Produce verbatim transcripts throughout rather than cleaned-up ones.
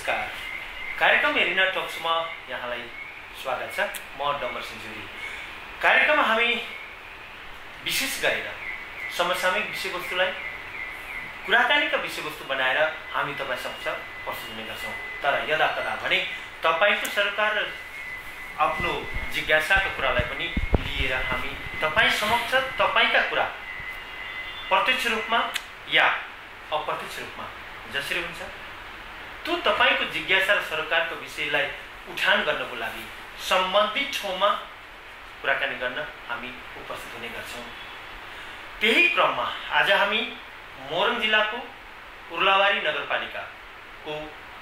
नमस्कार। कार्यक्रम हेरिना टक्समा यहाँलाई स्वागत छ। म डम्बर सिंह। कार्यक्रममा हामी विशेष गरेर समसामयिक विषयवस्तुलाई कुराकानीका विषयवस्तु बनाएर हामी तपाईँ समक्ष प्रस्तुत हुने गर्छौँ। तर यदा कदा भने तपाईँको सरकार आफ्नो जिज्ञासाको कुरालाई पनि लिएर हामी तपाईँ समक्ष तपाईँका कुरा प्रत्यक्ष रूपमा या अप्रत्यक्ष रूपमा जसरी हुन्छ त्यो तपाईको जिज्ञासा र सरकारको विषयलाई उठान गर्नको लागि सम्बन्धित ठाउँमा कुराकानी गर्न हामी उपस्थित हुने गर्छौँ। त्यही क्रममा आज हामी मोरङ जिल्लाको उर्लाबारी नगरपालिकाको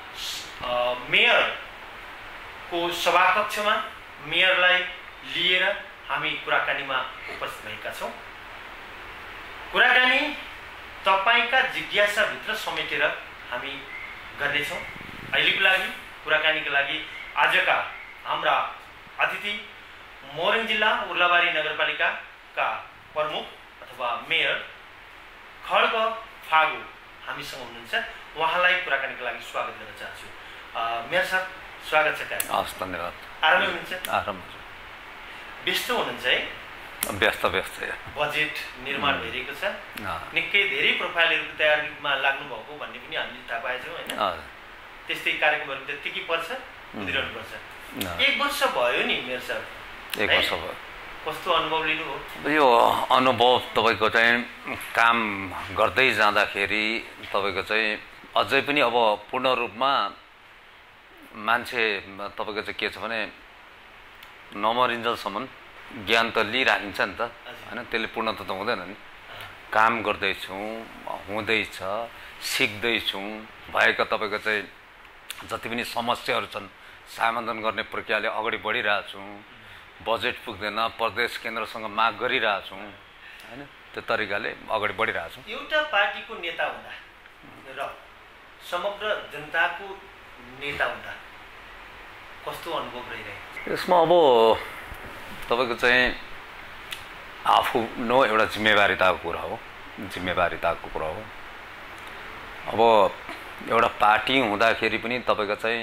मेयरको सभाकक्षमा मेयरलाई लिएर हामी कुराकानीमा उपस्थित भएका छौँ। कुराकानी तपाईका जिज्ञासाभित्र समेटेर हामी गर्नेछौँ। अहिलेको लागि कुराकानीको लागि आजका हाम्रा अतिथि मोरङ जिल्ला उर्लाबारी नगरपालिकाका प्रमुख अथवा मेयर खड्ग फागु हामीसँग हुनुहुन्छ। उहाँलाई कुराकानीको लागि स्वागत गर्न चाहन्छु। मेयर साहब स्वागत छ। हस्, धन्यवाद। आरामै हुनुहुन्छ? आराम। व्यस्त हुनुहुन्छ है? व्यस्त व्यस्त बजेट निर्माण भइरहेको छ, निकै धेरै प्रोफाइलहरूको तयारीमा लाग्नु भएको भन्ने पनि हामीले थाहा पाएछौँ होइन? त्यस्तै कार्यक्रमहरू त्यत्तिकै पर्छ, कुदिरहनु पर्छ। एक वर्ष भयो नि मेयर साहब? एक वर्ष भयो। कस्तो अनुभव लिनुभयो? यो अनुभव तपाईँको चाहिँ काम गर्दै जाँदाखेरि तपाईँको चाहिँ अझै पनि अब पूर्ण रूपमा मान्छे तपाईँको चाहिँ के छ भने नमरिन्जेलसम्म ज्ञान त लिइराखिन्छ नि त होइन? त्यसले पूर्णता त हुँदैन नि। काम गर्दैछौँ, हुँदैछ, सिक्दैछौँ, भएका तपाईँको चाहिँ जति पनि समस्याहरू छन् समाधान गर्ने प्रक्रियाले अगाडि बढिरहेछौँ। बजेट पुग्दैन, प्रदेश केन्द्रसँग माग गरिरहेछौँ होइन? त्यो तरिकाले अगाडि बढिरहेछौँ। एउटा पार्टीको नेता हुँदा र समग्र जनताको नेता हुँदा कस्तो अनुभव रहिरहेको? यसमा अब तपाईँको चाहिँ आफू नो एउटा जिम्मेवारीताको कुरा हो, जिम्मेवारीताको कुरा हो। अब एउटा पार्टी हुँदाखेरि पनि तपाईँको चाहिँ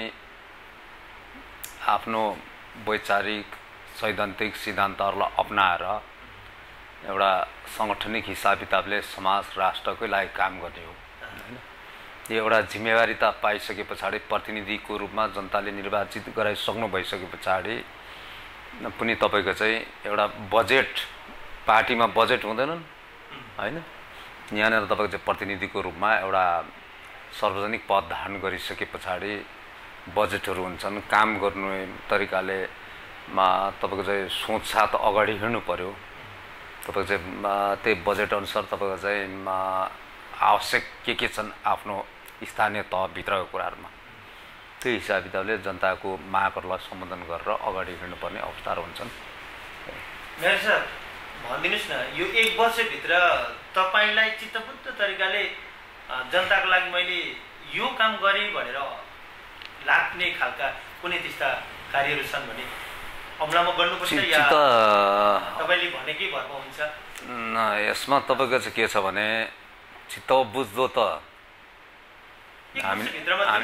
आफ्नो वैचारिक सैद्धान्तिक सिद्धान्तहरूलाई अपनाएर एउटा सङ्गठनिक हिसाब किताबले समाज राष्ट्रकै लागि काम गर्ने हो होइन? यो एउटा जिम्मेवारीता पाइसके पछाडि प्रतिनिधिको रूपमा जनताले निर्वाचित गराइसक्नु भइसके पछाडि पनि तपाईँको चाहिँ एउटा बजेट, पार्टीमा बजेट हुँदैनन् होइन? यहाँनिर तपाईँको चाहिँ प्रतिनिधिको रूपमा एउटा सार्वजनिक पद धारण गरिसके पछाडि बजेटहरू हुन्छन्। काम गर्नु तरिकाले मा तपाईँको चाहिँ सोच साथ अगाडि हिँड्नु पर्यो। तपाईँको चाहिँ त्यही बजेट अनुसार तपाईँको चाहिँ आवश्यक के के छन् आफ्नो स्थानीय तहभित्रको कुराहरूमा त्यो हिसाब किताबले जनताको मागहरूलाई सम्बोधन गरेर अगाडि हिँड्नुपर्ने अवस्थाहरू हुन्छन्। मेयर साहब भनिदिनुहोस् न, यो एक वर्षभित्र तपाईँलाई चित्तबुद्ध तरिकाले जनताको लागि मैले यो काम गरेँ भनेर लाग्ने खालका कुनै त्यस्ता कार्यहरू छन् भने अमलामा गर्नुपर्छ या तपाईँले भनेकै भरमा हुन्छ? यसमा तपाईँको चाहिँ के छ भने चित्त बुझ्दो त अनि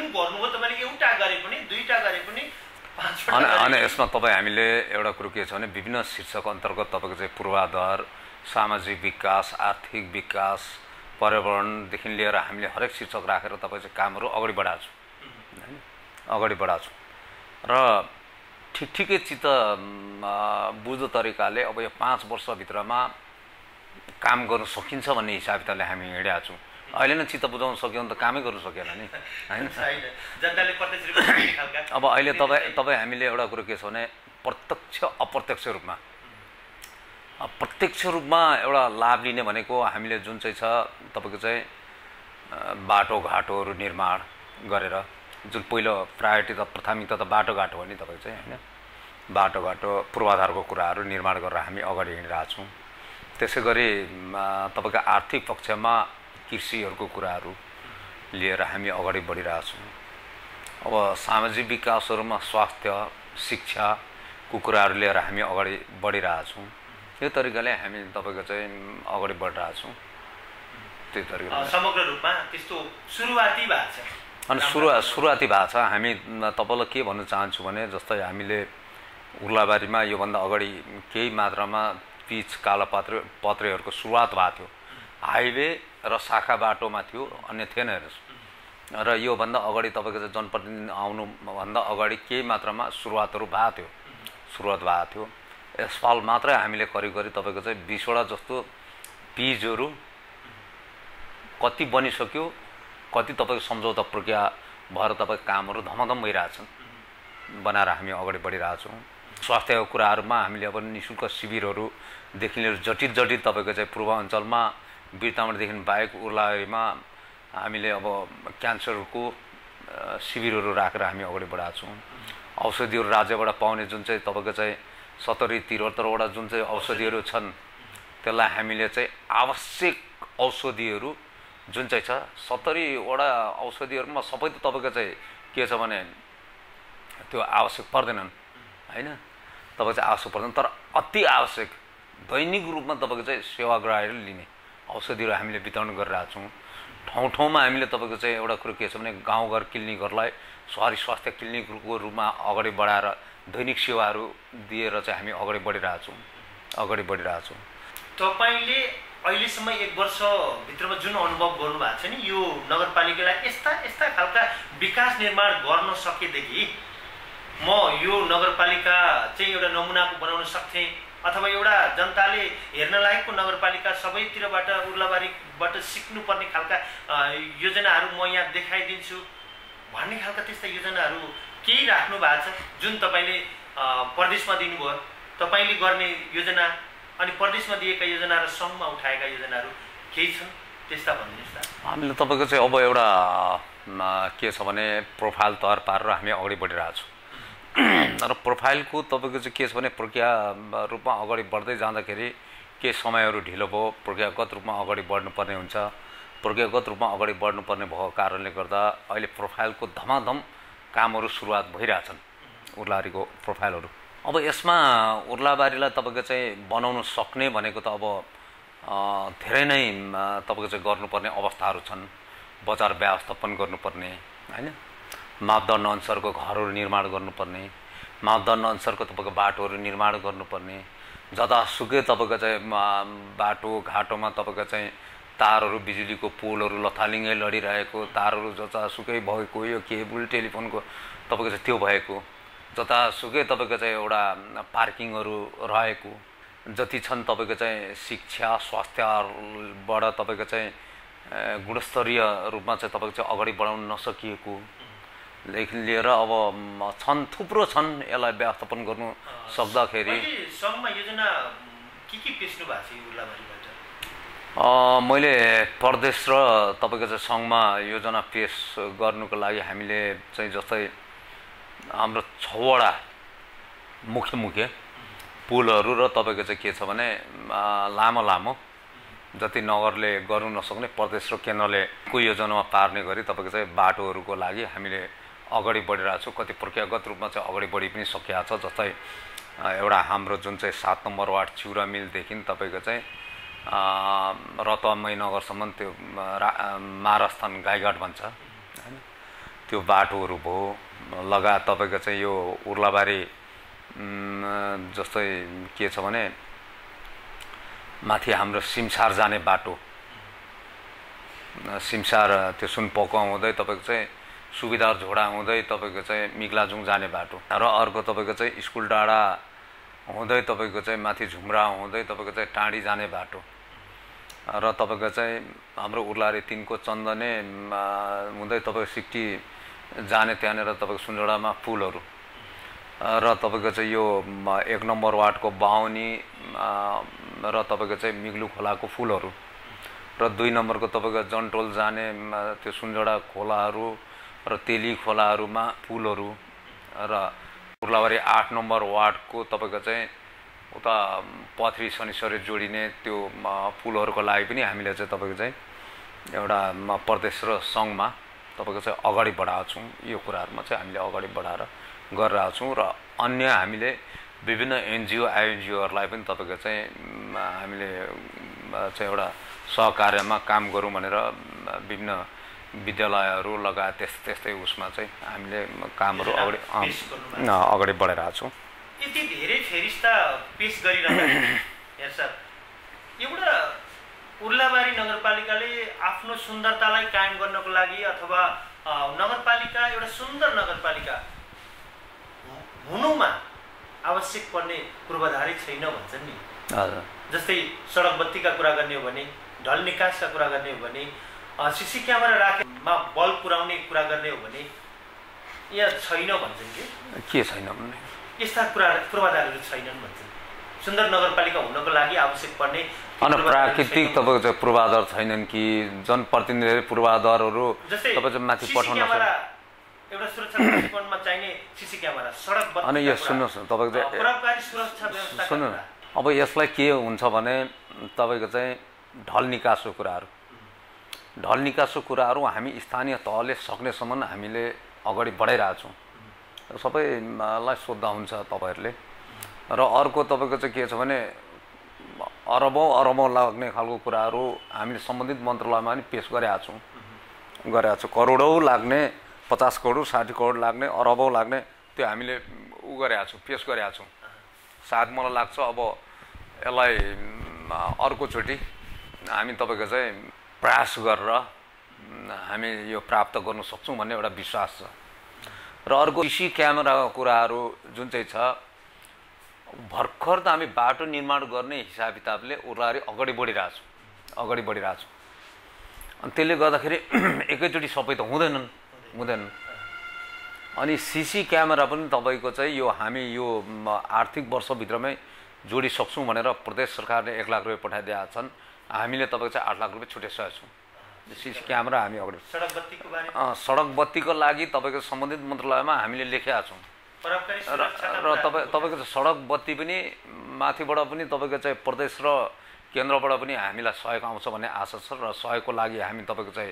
यसमा तपाईँ हामीले एउटा कुरो के छ भने विभिन्न शीर्षक अन्तर्गत तपाईँको चाहिँ पूर्वाधार, सामाजिक विकास, आर्थिक विकास, पर्यावरणदेखि लिएर हामीले हरेक शीर्षक राखेर तपाईँ चाहिँ कामहरू अगाडि बढाएको छौँ होइन? अगाडि बढाएको छौँ र ठिक ठिकै चित्त बुझ्दो तरिकाले अब यो पाँच वर्षभित्रमा काम गर्नु सकिन्छ भन्ने हिसाब किताबले हामी हिँडेका छौँ। अहिले नै चित्त बुझाउन सक्यो भने त कामै गर्नु सकेन नि होइन? अब अहिले तपाईँ तपाईँ हामीले एउटा कुरो के छ भने प्रत्यक्ष अप्रत्यक्ष रूपमा प्रत्यक्ष रूपमा एउटा लाभ लिने भनेको हामीले जुन चाहिँ छ तपाईँको चाहिँ बाटोघाटोहरू निर्माण गरेर, जुन पहिलो प्रायोरिटी त प्राथमिकता त बाटोघाटो हो नि तपाईँको चाहिँ होइन? बाटोघाटो पूर्वाधारको कुराहरू निर्माण गरेर हामी अगाडि हिँडिरहेको छौँ। त्यसै गरी तपाईँको आर्थिक पक्षमा कृषिहरूको कुराहरू लिएर हामी अगाडि बढिरहेछौँ। अब सामाजिक विकासहरूमा स्वास्थ्य, शिक्षाको कुराहरू लिएर हामी अगाडि बढिरहेछौँ। यो तरिकाले हामी तपाईँको चाहिँ अगाडि बढिरहेछौँ। त्यही तरिकाले समग्र रूपमा त्यस्तो सुरुवाती भएको छ। अनि सुरुवात सुरुवाती भएको छ। हामी तपाईँलाई के भन्न चाहन्छु भने जस्तै हामीले उर्लाबारीमा योभन्दा अगाडि केही मात्रामा पिच कालोपात्रे पत्रेहरूको सुरुवात भएको थियो। हाइवे र शाखा बाटोमा थियो, अन्य थिएन हेर्नुहोस्। र योभन्दा अगाडि तपाईँको चाहिँ जनप्रतिनिधि आउनुभन्दा अगाडि केही मात्रामा सुरुवातहरू भएको थियो सुरुवात भएको थियो एसफाल्ट मात्रै हामीले करिब करिब तपाईँको चाहिँ बिसवटा जस्तो पिचहरू कति बनिसक्यो, कति तपाईँको सम्झौता प्रक्रिया भएर तपाईँको कामहरू धमाधम भइरहेछन्, बनाएर हामी अगाडि बढिरहेछौँ। स्वास्थ्यको कुराहरूमा हामीले अब नि शुल्क शिविरहरूदेखि लिएर जटिल जटिल तपाईँको चाहिँ पूर्वाञ्चलमा बिरतामणदेखि बाहेक उर्लाबारीमा हामीले अब क्यान्सरको शिविरहरू राखेर हामी अगाडि बढाएको छौँ। औषधिहरू राज्यबाट पाउने जुन चाहिँ तपाईँको चाहिँ सत्तरी त्रिहत्तरवटा जुन चाहिँ औषधिहरू छन् त्यसलाई हामीले चाहिँ आवश्यक औषधिहरू जुन चाहिँ छ सत्तरीवटा औषधिहरूमा सबै त तपाईँको चाहिँ के छ भने त्यो आवश्यक पर्दैनन् होइन, तपाईँको चाहिँ आवश्यक पर्दैन। तर अति आवश्यक दैनिक रूपमा तपाईँको चाहिँ सेवाग्राहीहरू लिने औषधिहरू हामीले वितरण गरिरहेको छौँ। ठाउँ ठाउँमा हामीले तपाईँको चाहिँ एउटा कुरो के छ भने गाउँघर क्लिनिकहरूलाई सहरी स्वास्थ्य क्लिनिकको रूपमा अगाडि बढाएर दैनिक सेवाहरू दिएर चाहिँ हामी अगाडि बढिरहेछौँ अगाडि बढिरहेछौँ। तपाईँले अहिलेसम्म एक वर्षभित्रमा जुन अनुभव गर्नुभएको छ नि यो नगरपालिकालाई यस्ता यस्ता खालका विकास निर्माण गर्न सकेदेखि म यो नगरपालिका चाहिँ एउटा नमुनाको बनाउन सक्थेँ अथवा एउटा जनताले हेर्न लायकको नगरपालिका सबैतिरबाट उर्लाबारीबाट सिक्नुपर्ने खालका योजनाहरू म यहाँ देखाइदिन्छु भन्ने खालका त्यस्ता योजनाहरू केही राख्नु भएको छ जुन तपाईँले प्रदेशमा दिनुभयो, तपाईँले गर्ने योजना अनि प्रदेशमा दिएका योजना र सङ्घमा उठाएका योजनाहरू केही छन् त्यस्ता भनिदिनुहोस् न। हामीले तपाईँको चाहिँ अब एउटा के छ भने प्रोफाइल तयार पारेर हामी अगाडि बढिरहेको छौँ। र प्रोफाइलको तपाईँको चाहिँ के छ भने प्रक्रिया रूपमा अगाडि बढ्दै जाँदाखेरि केही समयहरू ढिलो भयो, प्रक्रियागत रूपमा अगाडि बढ्नुपर्ने हुन्छ। प्रक्रियागत रूपमा अगाडि बढ्नुपर्ने भएको कारणले गर्दा अहिले प्रोफाइलको धमाधम कामहरू सुरुवात भइरहेछन् उर्लाबारीको प्रोफाइलहरू। अब यसमा उर्लाबारीलाई तपाईँको चाहिँ बनाउन सक्ने भनेको त अब धेरै नै तपाईँको चाहिँ गर्नुपर्ने अवस्थाहरू छन्। बजार व्यवस्थापन गर्नुपर्ने होइन, मापदण्ड अनुसारको घरहरू निर्माण गर्नुपर्ने, मापदण्ड अनुसारको तपाईँको बाटोहरू निर्माण गर्नुपर्ने, जतासुकै तपाईँको चाहिँ बाटो घाटोमा तपाईँको चाहिँ तारहरू बिजुलीको पोलहरू लथालिङ्गै लडिरहेको, तारहरू जतासुकै भएको, यो केबल टेलिफोनको तपाईँको चाहिँ त्यो भएको, जतासुकै तपाईँको चाहिँ एउटा पार्किङहरू रहेको, जति छन् तपाईँको चाहिँ शिक्षा स्वास्थ्यबाट तपाईँको चाहिँ गुणस्तरीय रूपमा चाहिँ तपाईँको चाहिँ अगाडि बढाउन नसकिएको देखि लिएर अब छन्, थुप्रो छन्। यसलाई व्यवस्थापन गर्नु सक्दाखेरि सङ्घमा योजना के के पेश्नु भएको छ उर्लाबारीबाट? मैले प्रदेश र तपाईँको चाहिँ सङ्घमा योजना पेस गर्नुको लागि हामीले चाहिँ जस्तै हाम्रो छवटा मुख्य मुख्य पुलहरू र तपाईँको चाहिँ के छ भने लामो लामो जति नगरले गर्नु नसक्ने प्रदेश र केन्द्रले को योजनामा पार्ने गरी तपाईँको चाहिँ बाटोहरूको लागि हामीले अगाडि बढिरहेको छौँ। कति प्रक्रियागत रूपमा चाहिँ अगाडि बढी पनि सकिएको छ। जस्तै एउटा हाम्रो जुन चाहिँ सात नम्बर वार्ड चिउरा मिलदेखि तपाईँको चाहिँ रतुवा नगरसम्म त्यो महारास्थान गाईघाट भन्छ होइन, त्यो बाटोहरू भयो। लगायत तपाईँको चाहिँ यो उर्लाबारी जस्तै के छ भने माथि हाम्रो सिमसार जाने बाटो, सिमसार त्यो सुनपोको हुँदै तपाईँको चाहिँ सुविधार झोडा हुँदै तपाईँको चाहिँ मिग्लाजुङ जाने बाटो र अर्को तपाईँको चाहिँ स्कुल डाँडा हुँदै तपाईँको चाहिँ माथि झुम्रा हुँदै तपाईँको चाहिँ टाँडी जाने बाटो र तपाईँको चाहिँ हाम्रो उर्लाबारी तिनको चन्दने हुँदै तपाईँको सिक्टी जाने त्यहाँनिर तपाईँको सुनजोडामा पुलहरू र तपाईँको चाहिँ यो एक नम्बर वार्डको बाहुनी र तपाईँको चाहिँ मिग्लु खोलाको फुलहरू र दुई नम्बरको तपाईँको जनटोल जाने त्यो सुनजोडा खोलाहरू र तेली खोलाहरूमा पुलहरू र उर्लाबारी आठ नम्बर वार्डको तपाईँको चाहिँ उता पथरी शनिश्वरी जोडिने त्यो पुलहरूको लागि पनि हामीले चाहिँ तपाईँको चाहिँ एउटा प्रदेश र सङ्घमा तपाईँको चाहिँ अगाडि बढाएको छौँ। यो कुराहरूमा चाहिँ हामीले अगाडि बढाएर गरिरहेको छौँ र अन्य हामीले विभिन्न एनजिओ आइएनजिओहरूलाई पनि तपाईँको चाहिँ हामीले चाहिँ एउटा सहकार्यमा काम गरौँ भनेर विभिन्न विद्यालयहरू लगायत त्यस्तै त्यस्तै उसमा चाहिँ हामीले कामहरू अगाडि अगाडि बढाइरहेको छौँ। यति धेरै फेरिस्ता पेस गरिरहँदा हेर सर, एउटा उर्लाबारी नगरपालिकाले आफ्नो सुन्दरतालाई कायम गर्नको लागि अथवा नगरपालिका एउटा सुन्दर नगरपालिका हुनुमा आवश्यक पर्ने पूर्वाधारै छैन भन्छन् नि। जस्तै सडक बत्तीका कुरा गर्ने हो भने, ढल निकासका कुरा गर्ने हो भने, सिसी क्यामेरा राखेमा बल पुर्याउने कुरा गर्ने हो भने यहाँ छैन भन्छन् कि के छैन भन्ने यस्ता कुरा पूर्वाधारहरू छैनन् भन्छन्। सुन्दर नगरपालिका हुनको लागि आवश्यक पर्ने अनि प्राकृतिक तपाईँको चाहिँ पूर्वाधार छैनन् कि जनप्रतिनिधिले पूर्वाधारहरू तपाईँ चाहिँ माथि पठाउन सक्छ। एउटा सुरक्षा दृष्टिकोणमा चाहिने सिसी क्यामेरा, सडक बत्ती, अनि यो सुन्नुहोस् न तपाईँको चाहिँ प्रभावकारी सुरक्षा व्यवस्था सुन्नु न, अब यसलाई के हुन्छ भने तपाईँको चाहिँ ढल निकासको कुराहरू ढल निकासको कुराहरू हामी स्थानीय तहले सक्नेसम्म हामीले अगाडि बढाइरहेछौँ। सबैलाई सोद्धा हुन्छ तपाईँहरूले। र अर्को तपाईँको चाहिँ के छ भने अरबौँ अरबौँ लाग्ने खालको कुराहरू हामीले सम्बन्धित मन्त्रालयमा पनि पेस गरेका छौँ गरेका छौँ करोडौँ लाग्ने, पचास करोड साठी करोड लाग्ने, अरबौँ लाग्ने त्यो हामीले उ गरेका छौँ, पेस गरेका छौँ। सायद मलाई लाग्छ अब यसलाई अर्कोचोटि हामी तपाईँको चाहिँ प्रयास गरेर हामी यो प्राप्त गर्न सक्छौँ भन्ने एउटा विश्वास छ। र अर्को सिसी क्यामेराको कुराहरू जुन चाहिँ छ, भर्खर त हामी बाटो निर्माण गर्ने हिसाब किताबले उर्लारी अगाडि बढिरहेछौँ अगाडि बढिरहेछौँ अनि त्यसले गर्दाखेरि एकैचोटि सबै त हुँदैनन् हुँदैनन् अनि सिसी क्यामेरा पनि तपाईँको चाहिँ यो हामी यो आर्थिक वर्षभित्रमै जोडिसक्छौँ भनेर प्रदेश सरकारले एक लाख रुपियाँ पठाइदिएका छन्। हामीले तपाईँको चाहिँ आठ लाख रुपियाँ छुट्याइसकेका छौँ सिसी क्यामेरा हामी अगाडि। सडक बत्तीको बारे सडक बत्तीको लागि तपाईँको सम्बन्धित मन्त्रालयमा हामीले लेखेका छौँ र तपाईँ तपाईँको चाहिँ सडक बत्ती पनि माथिबाट पनि तपाईँको चाहिँ प्रदेश र केन्द्रबाट पनि हामीलाई सहयोग आउँछ भन्ने आशा छ र सहयोगको लागि हामी तपाईँको चाहिँ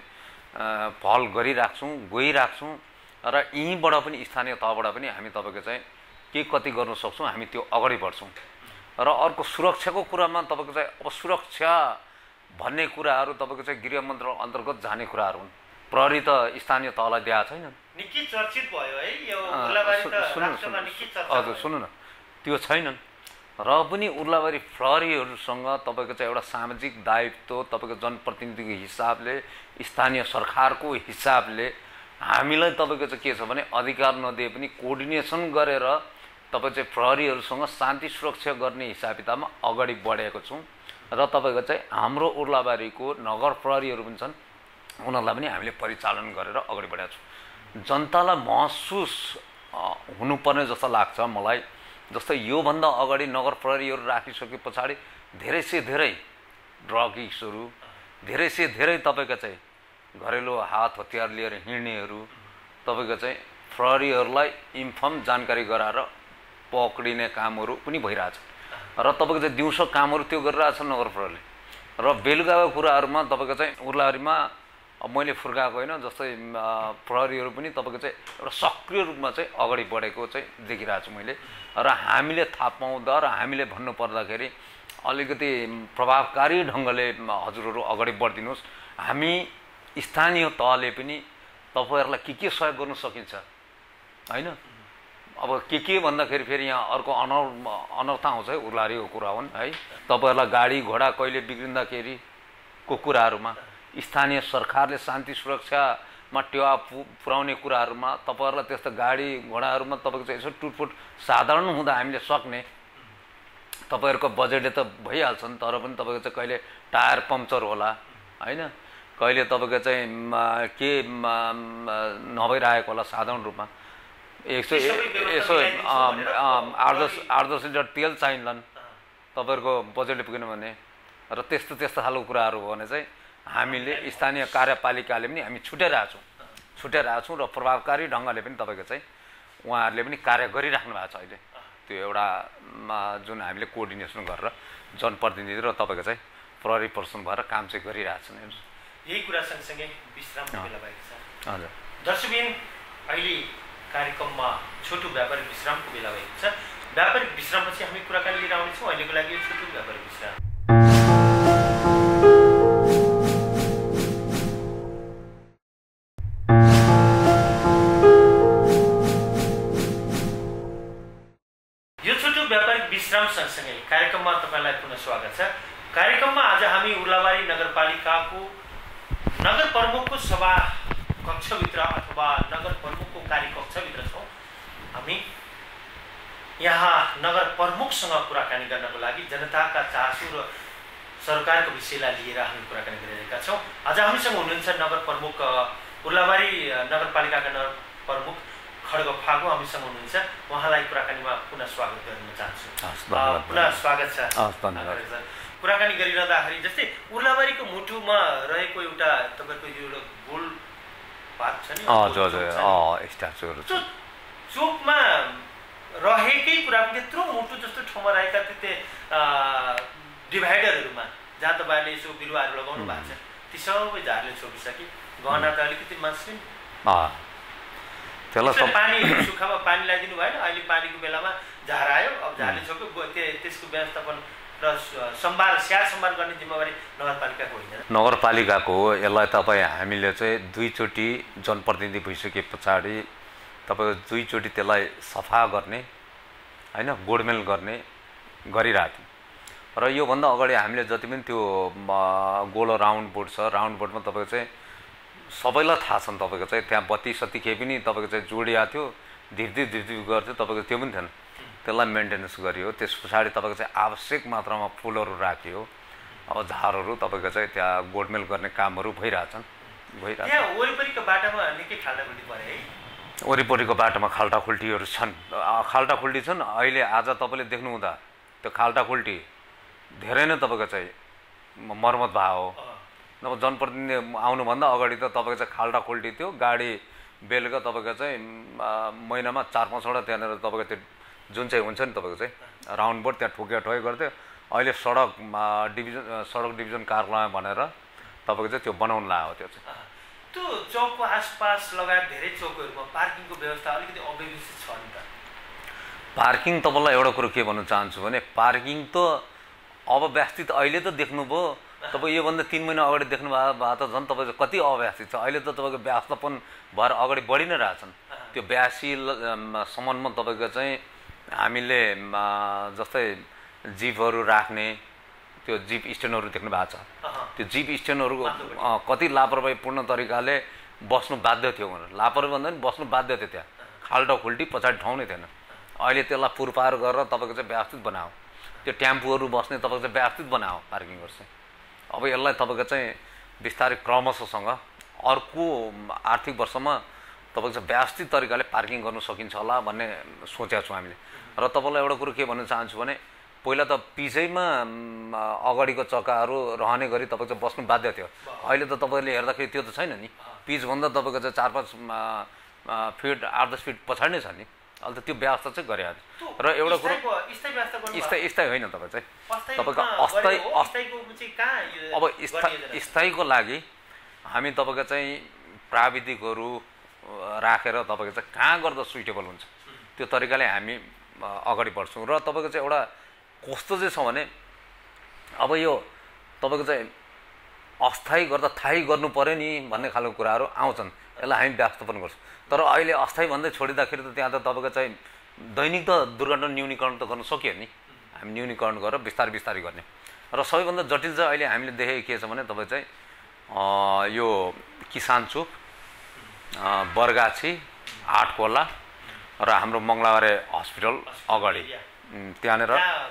पहल गरिराख्छौँ गइराख्छौँ र यहीँबाट पनि स्थानीय तहबाट पनि हामी तपाईँको चाहिँ के कति गर्न सक्छौँ हामी त्यो अगाडि बढ्छौँ। र अर्को सुरक्षाको कुरामा तपाईँको चाहिँ अब सुरक्षा भन्ने कुराहरू तपाईँको चाहिँ गृह मन्त्रालय अन्तर्गत जाने कुराहरू हुन्। प्रहरी त स्थानीय तहलाई दिएको छैन। निकै चर्चित भयो है यो उर्लाबारी त राष्ट्रमा निकै चर्चा। हजुर सुन्नु न, त्यो छैनन् र पनि उर्लाबारी प्रहरीहरूसँग तपाईँको चाहिँ एउटा सामाजिक दायित्व तपाईँको जनप्रतिनिधिको हिसाबले स्थानीय सरकारको हिसाबले हामीलाई तपाईँको चाहिँ के छ भने अधिकार नदिए पनि कोअर्डिनेसन गरेर तपाईँ चाहिँ प्रहरीहरूसँग शान्ति सुरक्षा गर्ने हिसाब किताबमा अगाडि बढेको छौँ र तपाईँको चाहिँ हाम्रो उर्लाबारीको नगर प्रहरीहरू पनि छन्, उनीहरूलाई पनि हामीले परिचालन गरेर अगाडि बढाएको छौँ। जनतालाई महसुस हुनुपर्ने जस्तो लाग्छ मलाई। जस्तै योभन्दा अगाडि नगर प्रहरीहरू राखिसके पछाडि धेरै से धेरै ड्रग केसहरू, धेरै से धेरै तपाईँको चाहिँ घरेलु हात हतियार लिएर हिँड्नेहरू तपाईँको चाहिँ प्रहरीहरूलाई इन्फर्म जानकारी गराएर पक्रिने कामहरू पनि भइरहेछ र तपाईँको चाहिँ दिउँसो कामहरू त्यो गरिरहेछ नगर प्रहरीले। र बेलुकाको कुराहरूमा तपाईँको चाहिँ उर्लाबारीमा अब मैले फुर्काएको होइन, जस्तै प्रहरीहरू पनि तपाईँको चाहिँ एउटा सक्रिय रूपमा चाहिँ अगाडि बढेको चाहिँ देखिरहेको छु मैले। र हामीले थाहा पाउँदा र हामीले भन्नु पर्दाखेरि अलिकति प्रभावकारी ढङ्गले हजुरहरू अगाडि बढिदिनुहोस्। हामी स्थानीय तहले पनि तपाईँहरूलाई के के सहयोग गर्न सकिन्छ होइन। अब के के भन्दाखेरि फेरि यहाँ अर्को अनर अनर्थ आउँछ है, उर्लारीको कुरा हुन् है। तपाईँहरूलाई गाडी घोडा कहिले बिग्रिँदाखेरिको कुराहरूमा, स्थानीय सरकारले शान्ति सुरक्षामा टेवा पुर्याउने कुराहरूमा तपाईँहरूलाई त्यस्तो गाडी घोडाहरूमा तपाईँको चाहिँ यसो टुटफुट साधारण हुँदा हामीले सक्ने तपाईँहरूको बजेटले त भइहाल्छ नि, तर पनि तपाईँको चाहिँ कहिले टायर पम्चर होला होइन, कहिले तपाईँको चाहिँ के नभइरहेको होला साधारण रूपमा यसो यसो आठ दस आठ दस लिटर तेल चाहिन्छन् तपाईँहरूको बजेटले पुगेन भने। र त्यस्तो त्यस्तो खालको कुराहरू हो भने चाहिँ हामीले स्थानीय कार्यपालिकाले पनि हामी छुट्याइरहेको छौँ छुट्याइरहेको छौँ र प्रभावकारी ढङ्गले पनि तपाईँको चाहिँ उहाँहरूले पनि कार्य गरिराख्नु भएको छ अहिले। त्यो एउटा जुन हामीले कोअर्डिनेसन गरेर जनप्रतिनिधि र तपाईँको चाहिँ प्रहरी पर्सन भएर काम चाहिँ गरिरहेको छन्। यही कुरा सँगसँगै विश्रामको बेला भएको छ। हजुर दर्शकबिन, अहिले कार्यक्रममा छोटो व्यापारिक विश्रामको बेला भएको छ। व्यापारिक विश्रामपछि हामी कुराकानी लिएर आउनेछौँ। अहिलेको लागि छोटो व्यापारिक विश्राम। स्वागत छ। कार्यक्रममा आज हामी उर्लाबारी नगरपालिकाको नगर प्रमुखको सभा कक्षभित्र अथवा नगर प्रमुखको कार्यकक्षभित्र छौँ। हामी यहाँ नगर प्रमुखसँग कुराकानी गर्नको लागि जनताका चासो र सरकारको विषयलाई लिएर हामी कुराकानी गरिरहेका छौँ। आज हामीसँग हुनुहुन्छ नगर प्रमुख उर्लाबारी नगरपालिकाका नगर प्रमुख खड्ग फागु हामीसँग हुनुहुन्छ। उहाँलाई कुराकानीमा पुनः स्वागत गर्न चाहन्छु। पुनः स्वागत छ। कुराकानी गरिरहँदाखेरि जस्तै उर्लाबारीको मुटुमा रहेको एउटा तपाईँको एउटा गोल पात छ नि, स्ट्याचुहरू चोकमा रहेकै कुरा पनि त्यत्रो मुटु जस्तो ठाउँमा रहेका त्यो डिभाइडरहरूमा जहाँ तपाईँले यसो बिरुवाहरू लगाउनु भएको छ ती सबै झारले छोपिसके गहना त अलिकति मान्छे त्यसलाई पानी सुक्खामा पानी लगाइदिनु भएन। अहिले पानीको बेलामा झार आयो, अब झारले छोप्यो, त्यसको व्यवस्थापन र सम्भार स्याहार सम्भार गर्ने जिम्मेवारी नगरपालिकाको होइन। नगरपालिकाको हो। यसलाई तपाईँ हामीले चाहिँ दुईचोटि जनप्रतिनिधि भइसके पछाडि तपाईँको दुईचोटि त्यसलाई सफा गर्ने होइन गोडमेल गर्ने गरिरहेको थियौँ। र योभन्दा अगाडि हामीले जति पनि त्यो गोलो राउन्ड बोर्ड छ, राउन्ड बोर्डमा तपाईँको चाहिँ सबैलाई थाहा छ नि, तपाईँको चाहिँ त्यहाँ बत्ती सत्ती केही पनि तपाईँको चाहिँ जोडिएको थियो, धिर्दी धिर्दी गर्थ्यो, तपाईँको त्यो पनि थिएन। त्यसलाई मेन्टेनेन्स गरियो। त्यस पछाडि तपाईँको चाहिँ आवश्यक मात्रामा फुलहरू राखियो। अब झारहरू तपाईँको चाहिँ त्यहाँ गोडमेल गर्ने कामहरू भइरहेछन् भइरहेछ। वरिपरिको बाटोमा निकै खाल्टाखुल्टी परे है? वरिपरिको बाटोमा खाल्टाखुल्टीहरू छन्, खाल्टाखुल्टी छन्। अहिले आज तपाईँले देख्नुहुँदा त्यो खाल्टाखुल्टी धेरै नै तपाईँको चाहिँ मर्मत भएको हो। नभए जनप्रतिनिधि आउनुभन्दा अगाडि त तपाईँको चाहिँ खाल्टाखुल्टी थियो, गाडी बेलुका तपाईँको चाहिँ महिनामा चार पाँचवटा त्यहाँनिर तपाईँको त्यो जुन चाहिँ हुन्छ नि तपाईँको चाहिँ राउन्ड बोर्ड त्यहाँ ठोकिया ठोकी गर्थ्यो। अहिले सडक डिभिजन सडक डिभिजन कार्यालय भनेर तपाईँको चाहिँ त्यो बनाउनु लाग्यो। त्यो चाहिँ त्यो चौकको आसपास लगायत धेरै चौकहरूमा पार्किङको व्यवस्था अलिकति अव्यवस्थित छ नि त? पार्किङ तपाईँलाई एउटा कुरो के भन्न चाहन्छु भने पार्किङ त अव्यवस्थित अहिले त देख्नुभयो तपाईँ। योभन्दा तिन महिना अगाडि देख्नु भएको भए त झन् तपाईँको कति अव्यवस्थित छ। अहिले त तपाईँको व्यवस्थापन भएर अगाडि बढी नै रहेछन्। त्यो बयासीसम्ममा तपाईँको चाहिँ हामीले जस्तै जिपहरू राख्ने त्यो जिप स्ट्यान्डहरू देख्नु भएको छ। त्यो जिप स्ट्यान्डहरू कति लापरवाहीपूर्ण तरिकाले बस्नु बाध्य थियो भनेर, लापरवाही भन्दा पनि बस्नु बाध्य थियो। त्यहाँ खाल्टाखुल्टी पछाडि ठाउँ नै थिएन। अहिले त्यसलाई पुरपार गरेर तपाईँको चाहिँ व्यवस्थित बनायो। त्यो टेम्पोहरू बस्ने तपाईँको चाहिँ व्यवस्थित बनायो पार्किङहरू चाहिँ। अब यसलाई तपाईँको चाहिँ बिस्तारै क्रमशःसँग अर्को आर्थिक वर्षमा तपाईँको चाहिँ व्यवस्थित तरिकाले पार्किङ गर्नु सकिन्छ होला भन्ने सोचेका छौँ हामीले। र तपाईँलाई एउटा कुरो के भन्न चाहन्छु भने पहिला त पिचैमा अगाडिको चक्काहरू रहने गरी तपाईँको चाहिँ बस्नु बाध्य थियो। अहिले त तपाईँले हेर्दाखेरि त्यो त छैन नि। पिचभन्दा तपाईँको चाहिँ चार पाँच फिट आठ दस फिट पछाडि नै छ नि। अहिले त त्यो व्यवस्था चाहिँ गरे। र एउटा कुरो स्थायी स्थायी होइन तपाईँ चाहिँ तपाईँको अस्थायी अब स्थायी स्थायीको लागि हामी तपाईँको चाहिँ प्राविधिकहरू राखेर तपाईँको चाहिँ कहाँ गर्दा सुइटेबल हुन्छ त्यो तरिकाले हामी अगाडि बढ्छौँ। र तपाईँको चाहिँ एउटा कस्तो चाहिँ छ भने अब यो तपाईँको चाहिँ अस्थायी गर्दा थाहै गर्नु पऱ्यो नि भन्ने खालको कुराहरू आउँछन्। यसलाई हामी व्यवस्थापन गर्छौँ। तर अहिले अस्थायी भन्दै छोडिँदाखेरि त त्यहाँ त तपाईँको चाहिँ दैनिक त दुर्घटना न्यूनीकरण त गर्नु सकियो नि। हामी न्यूनीकरण गरेर बिस्तारै बिस्तारै गर्ने। र सबैभन्दा जटिल चाहिँ अहिले हामीले देखेको के छ भने तपाईँ चाहिँ यो किसान चोक, बरगाछी, आठकोला र हाम्रो मङ्गलाबारे हस्पिटल अगाडि त्यहाँनिर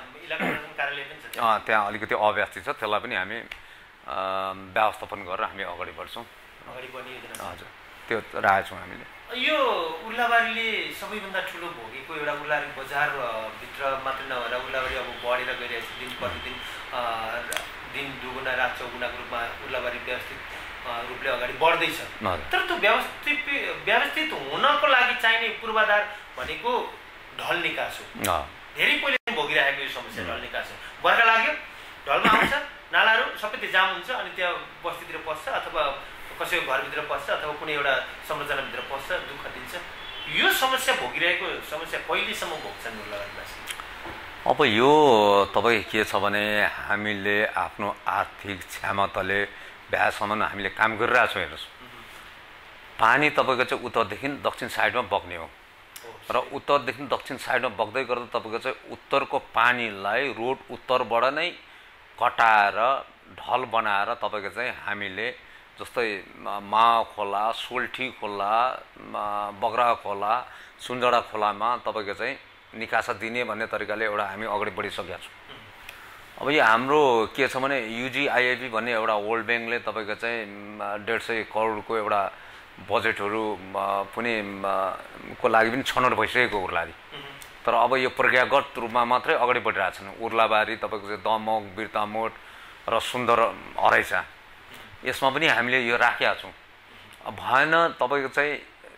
त्यहाँ अलिकति अव्यवस्थित छ। त्यसलाई पनि हामी व्यवस्थापन गरेर हामी अगाडि बढ्छौँ। हजुर त्यो राखेको छौँ हामीले। यो उर्लाबारीले सबैभन्दा ठुलो भोगेको एउटा उर्लाबारी बजारभित्र मात्रै नभएर उर्लाबारी अब बढेर गइरहेको छ। दिन प्रतिदिन दिन दुगुना रात चौगुनाको रूपमा उर्लाबारी व्यवस्थित रूपले अगाडि बढ्दैछ। तर त्यो व्यवस्थित व्यवस्थित हुनको लागि चाहिने पूर्वाधार भनेको ढल निकास हो। धेरै पहिले भोगिरहेको यो समस्या ढल निकास हो। बर्खा लाग्यो, ढलमा आउँछ, नालाहरू सबै त्यो जाम हुन्छ, अनि त्यहाँ बस्तीतिर पस्छ अथवा कसैको घरभित्र पस्छ अथवा कुनै एउटा संरचनाभित्र पस्छ, दुःख दिन्छ। यो समस्या भोगिरहेको समस्या कहिलेसम्म भोग्छन् उर्लाबारीवासी? अब यो तपाईँ के छ भने हामीले आफ्नो आर्थिक क्षमताले भ्यासम्म हामीले काम गरिरहेछौँ। हेर्नुहोस्, पानी तपाईँको चाहिँ उत्तरदेखि दक्षिण साइडमा बग्ने हो र उत्तरदेखि दक्षिण साइडमा बग्दै गर्दा तपाईँको चाहिँ उत्तरको पानीलाई रोड उत्तरबाट नै कटाएर ढल बनाएर तपाईँको चाहिँ हामीले जस्तै माहा खोला, सोल्ठी खोला, बगरा खोला, सुनजडा खोलामा तपाईँको चाहिँ निकासा दिने भन्ने तरिकाले एउटा हामी अगाडि बढिसकेका छौँ। अब यो हाम्रो के छ भने युजिआइएफी भन्ने एउटा वर्ल्ड ब्याङ्कले तपाईँको चाहिँ डेढ सय करोडको एउटा बजेटहरू पनि को लागि पनि छनौट भइसकेको उर्लाबारी। तर अब यो प्रक्रियागत रूपमा मात्रै अगाडि बढिरहेको छन्। उर्लाबारी तपाईँको चाहिँ दमक, बिर्तामोट र सुन्दर हराइसा यसमा पनि हामीले यो राखेका छौँ। भएन तपाईँको चाहिँ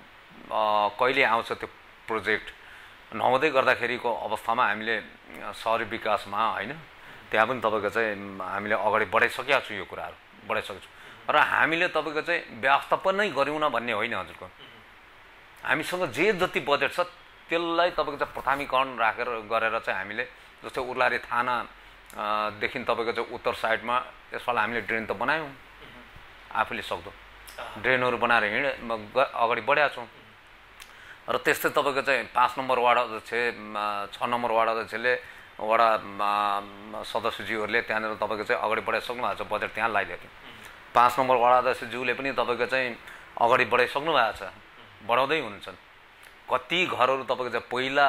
कहिले आउँछ त्यो प्रोजेक्ट नहुँदै गर्दाखेरिको अवस्थामा हामीले सहरी विकासमा होइन त्यहाँ पनि तपाईँको चाहिँ हामीले अगाडि बढाइसकेका छौँ। यो कुराहरू बढाइसकेको छौँ र हामीले तपाईँको चाहिँ व्यवस्थापनै गऱ्यौँ न भन्ने होइन हजुरको। हामीसँग जे जति बजेट छ त्यसलाई तपाईँको चाहिँ प्राथमिकरण राखेर गरेर चाहिँ हामीले जस्तै उर्लारी थानादेखि तपाईँको चाहिँ उत्तर साइडमा यसपालि हामीले ड्रेन त बनायौँ, आफूले सक्दो ड्रेनहरू बनाएर हिँडे अगाडि बढेका छौँ। र त्यस्तै तपाईँको चाहिँ पाँच नम्बर वार्ड अध्यक्ष, छ नम्बर वार्ड अध्यक्षले वडा सदस्यज्यूहरूले त्यहाँनिर तपाईँको चाहिँ अगाडि बढाइसक्नु भएको छ, बजेट त्यहाँ लगाइदिएको थियो। पाँच नम्बर वडा अध्यक्षज्यूले पनि तपाईँको चाहिँ अगाडि बढाइसक्नु भएको छ, बढाउँदै हुन्छन्। कति घरहरू तपाईँको चाहिँ पहिला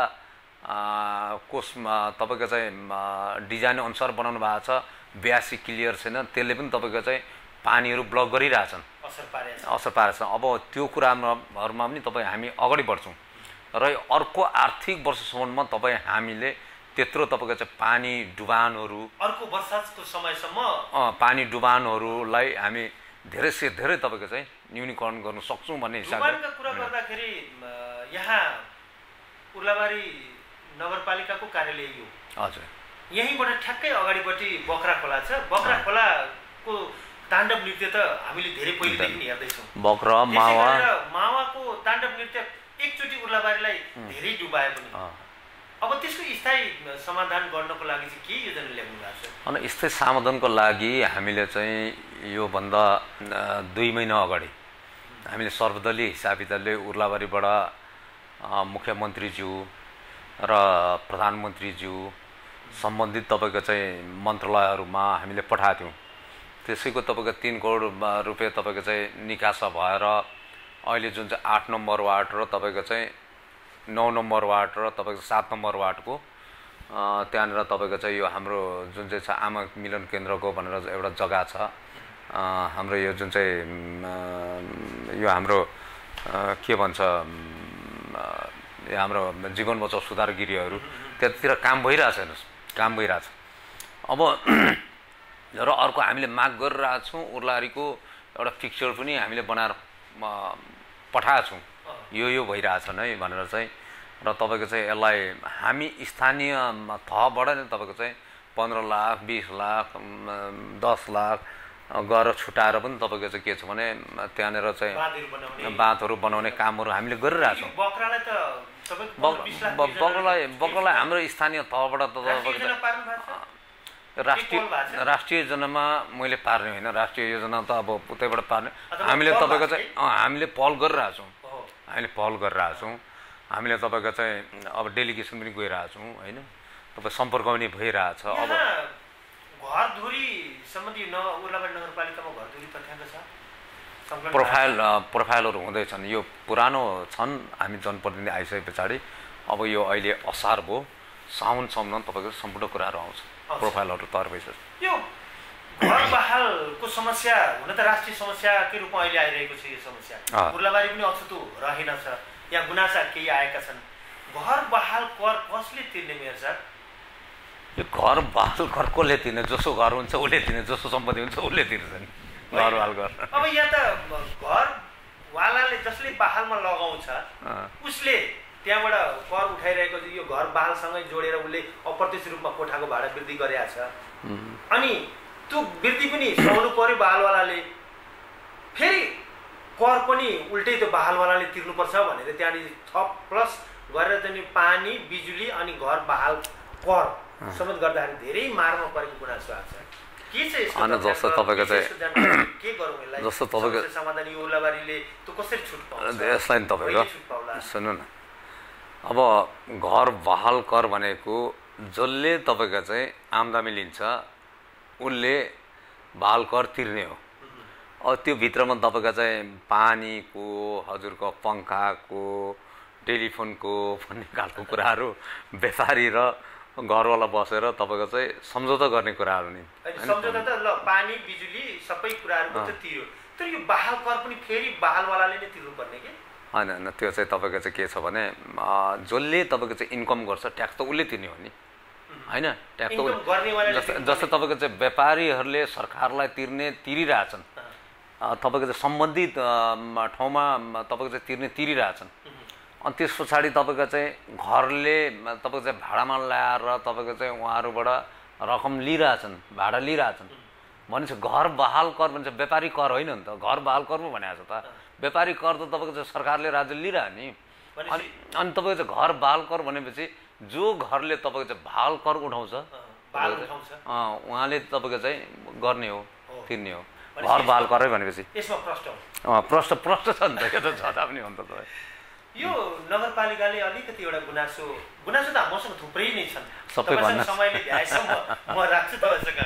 कोसमा तपाईँको चाहिँ डिजाइन अनुसार बनाउनु भएको छ, ब्यासी क्लियर छैन, त्यसले पनि तपाईँको चाहिँ पानीहरू ब्लक गरिरहेछन्, असर पारेछ असर पारेछ। अब त्यो कुराहरूमा पनि तपाईँ हामी अगाडि बढ्छौँ र अर्को आर्थिक वर्षसम्ममा तपाईँ हामीले त्यत्रो तपाईँको चाहिँ पानी डुबानहरू अर्को वर्षाको समयसम्म पानी डुबानहरूलाई हामी धेरै से धेरै तपाईँको चाहिँ न्यूनीकरण गर्न सक्छौँ भन्ने हिसाबले कुरा गर्दाखेरि यहाँ उर्लाबारी नगरपालिकाको कार्यालय यो हजुर यहीँबाट ठ्याक्कै अगाडिपट्टि बक्रा खोला छ। बक्रा खोलाको ताण्डव नृत्य त हामीले धेरै पहिलेदेखि हेर्दैछौँ। बक्रा मावा मावाको ताण्डव नृत्य एकचोटि उर्लाबारीलाई धेरै डुबायो पनि। अब त्यसको स्थायी समाधान गर्नको लागि चाहिँ के योजना ल्याउनु भएको छ? अनि स्थायी समाधानको लागि हामीले चाहिँ योभन्दा दुई महिना अगाडि हामीले सर्वदलीय हिसाब किताबले उर्लाबारीबाट मुख्यमन्त्रीज्यू र प्रधानमन्त्रीज्यू सम्बन्धित तपाईँको चाहिँ मन्त्रालयहरूमा हामीले पठाएको थियौँ। त्यसैको तपाईँको तिन करोड रुपियाँ तपाईँको चाहिँ निकासा भएर अहिले जुन चाहिँ आठ नम्बर वार्ड र तपाईँको चाहिँ नौ नम्बर वार्ड र तपाईँको सात नम्बर वार्डको त्यहाँनिर तपाईँको चाहिँ यो हाम्रो जुन चाहिँ छ आमा मिलन केन्द्रको भनेर एउटा जग्गा छ, हाम्रो यो जुन चाहिँ यो हाम्रो के भन्छ यो हाम्रो जीवन बचाउ सुधार गृहहरू त्यतातिर काम भइरहेछ, हेर्नुहोस् काम भइरहेछ। अब र अर्को हामीले माग गरिरहेछौँ उर्लाबारीको एउटा पिक्चर पनि हामीले बनाएर पठाएको छौँ, यो यो भइरहेछ नै भनेर चाहिँ। र तपाईँको चाहिँ यसलाई हामी स्थानीय तहबाट नै तपाईँको चाहिँ पन्ध्र लाख बिस लाख दस लाख गरेर छुट्याएर पनि तपाईँको चाहिँ के छ भने त्यहाँनिर चाहिँ बाँधहरू बनाउने कामहरू हामीले गरिरहेछौँ। बक्रालाई बक्रालाई हाम्रो स्थानीय तहबाट त तपाईँको राष्ट्रिय राष्ट्रिय योजनामा मैले पार्ने होइन, राष्ट्रिय योजना त अब उतैबाट पार्ने हामीले तपाईँको चाहिँ हामीले पहल गरिरहेछौँ, हामीले पहल गरिरहेछौँ। हामीले तपाईँको चाहिँ अब डेलिगेसन पनि गइरहेछौँ होइन, तपाईँ सम्पर्क पनि भइरहेछ। अब घरधुरी सम्बन्धी न उर्लाबारी नगरपालिकामा घरधुरी तथ्याङ्क छ, प्रोफाइल प्रोफाइलहरू हुँदैछन्, यो पुरानो छन्। हामी जनप्रतिनिधि आइसके पछाडि अब यो अहिले असार भयो, साउनसम्म तपाईँको सम्पूर्ण कुराहरू आउँछ, प्रोफाइलहरू तयार भइसक्छ। यो घर बहालको समस्या हुन त राष्ट्रिय समस्याकै रूपमा अहिले आइरहेको छ। यो समस्या उर्लाबारी पनि अछुतो रहेनछ, यहाँ गुनासा केही आएका छन्। घर बहाल कर कसले तिर्ने मेयर सर? यो घर बहाल कर कसले तिर्ने? जसो घर हुन्छ उसले तिर्ने, जसो सम्पत्ति हुन्छ उसले तिर्छन् घर बहाल कर। अब यहाँ त घरवालाले जसले बहालमा लगाउँछ उसले त्यहाँबाट कर उठाइरहेको छ। यो घर बहालसँगै जोडेर उसले अप्रत्यक्ष रूपमा कोठाको भाडा वृद्धि गरेका छ, अनि त्यो वृद्धि पनि सहनु पर्यो बहालवालाले। फेरि कर पनि उल्टै त्यो बहालवालाले तिर्नुपर्छ भनेर त्यहाँनिर थप प्लस गरेर चाहिँ पानी बिजुली अनि घर बहाल कर समेत गर्दाखेरि धेरै मारमा परेको गुनासो आएको छ। के छ यसको जस्तो तपाईँको चाहिँ के गरौँ यसलाई? जस्तो तपाईँको समाधान यो उर्लाबारीले त्यो कसरी छुट पाउँछ? यसलाई नि तपाईँको सुन्नु न, अब घर बहाल कर भनेको जसले तपाईँको चाहिँ आम्दानी लिन्छ उनले बहाल कर तिर्ने हो। अब त्यो भित्रमा तपाईँको चाहिँ पानीको, हजुरको पङ्खाको, टेलिफोनको भन्ने खालको कुराहरू व्यापारी र घरवाला बसेर तपाईँको चाहिँ सम्झौता गर्ने कुराहरू नि। सम्झौता त ल पानी बिजुली सबै कुराहरूको त तिर्यो, तर यो बहाल कर पनि फेरि बहालवालाले नै तिर्नुपर्ने के? होइन होइन, त्यो चाहिँ तपाईँको चाहिँ के छ भने जसले तपाईँको चाहिँ इन्कम गर्छ ट्याक्स त उसले तिर्ने हो नि, होइन? ट्याक्स त जस्तै तपाईँको चाहिँ व्यापारीहरूले सरकारलाई तिर्ने तिरिरहेछन्, तपाईँको चाहिँ सम्बन्धित ठाउँमा तपाईँको चाहिँ तिर्ने तिरिरहेछन्। अनि त्यस पछाडि तपाईँको चाहिँ घरले तपाईँको चाहिँ भाडामा ल्याएर तपाईँको चाहिँ उहाँहरूबाट रकम लिइरहेछन्, भाडा लिइरहेछन् भनेपछि घर बहाल कर भन्छ, व्यापारी कर होइन नि त। घर बहाल कर पो भनेको छ त, व्यापारी कर त तपाईँको चाहिँ सरकारले राज्य लिइरह्यो नि। अनि अनि तपाईँको चाहिँ घर बहाल कर भनेपछि जो घरले तपाईँको चाहिँ बहाल कर उठाउँछ उहाँले तपाईँको चाहिँ गर्ने हो, तिर्ने हो घर बहाल करै भनेपछि। यसमा प्रश्न प्रश्न प्रश्न छ नि त, यो त छँदा पनि हो नि त। तपाईँ यो नगरपालिकाले अलिकति एउटा गुनासो गुनासो त मसँग थुप्रै नै छन्, सबै भन्नु समयले भ्याएसम्म म राख्छु तपाईँसँग।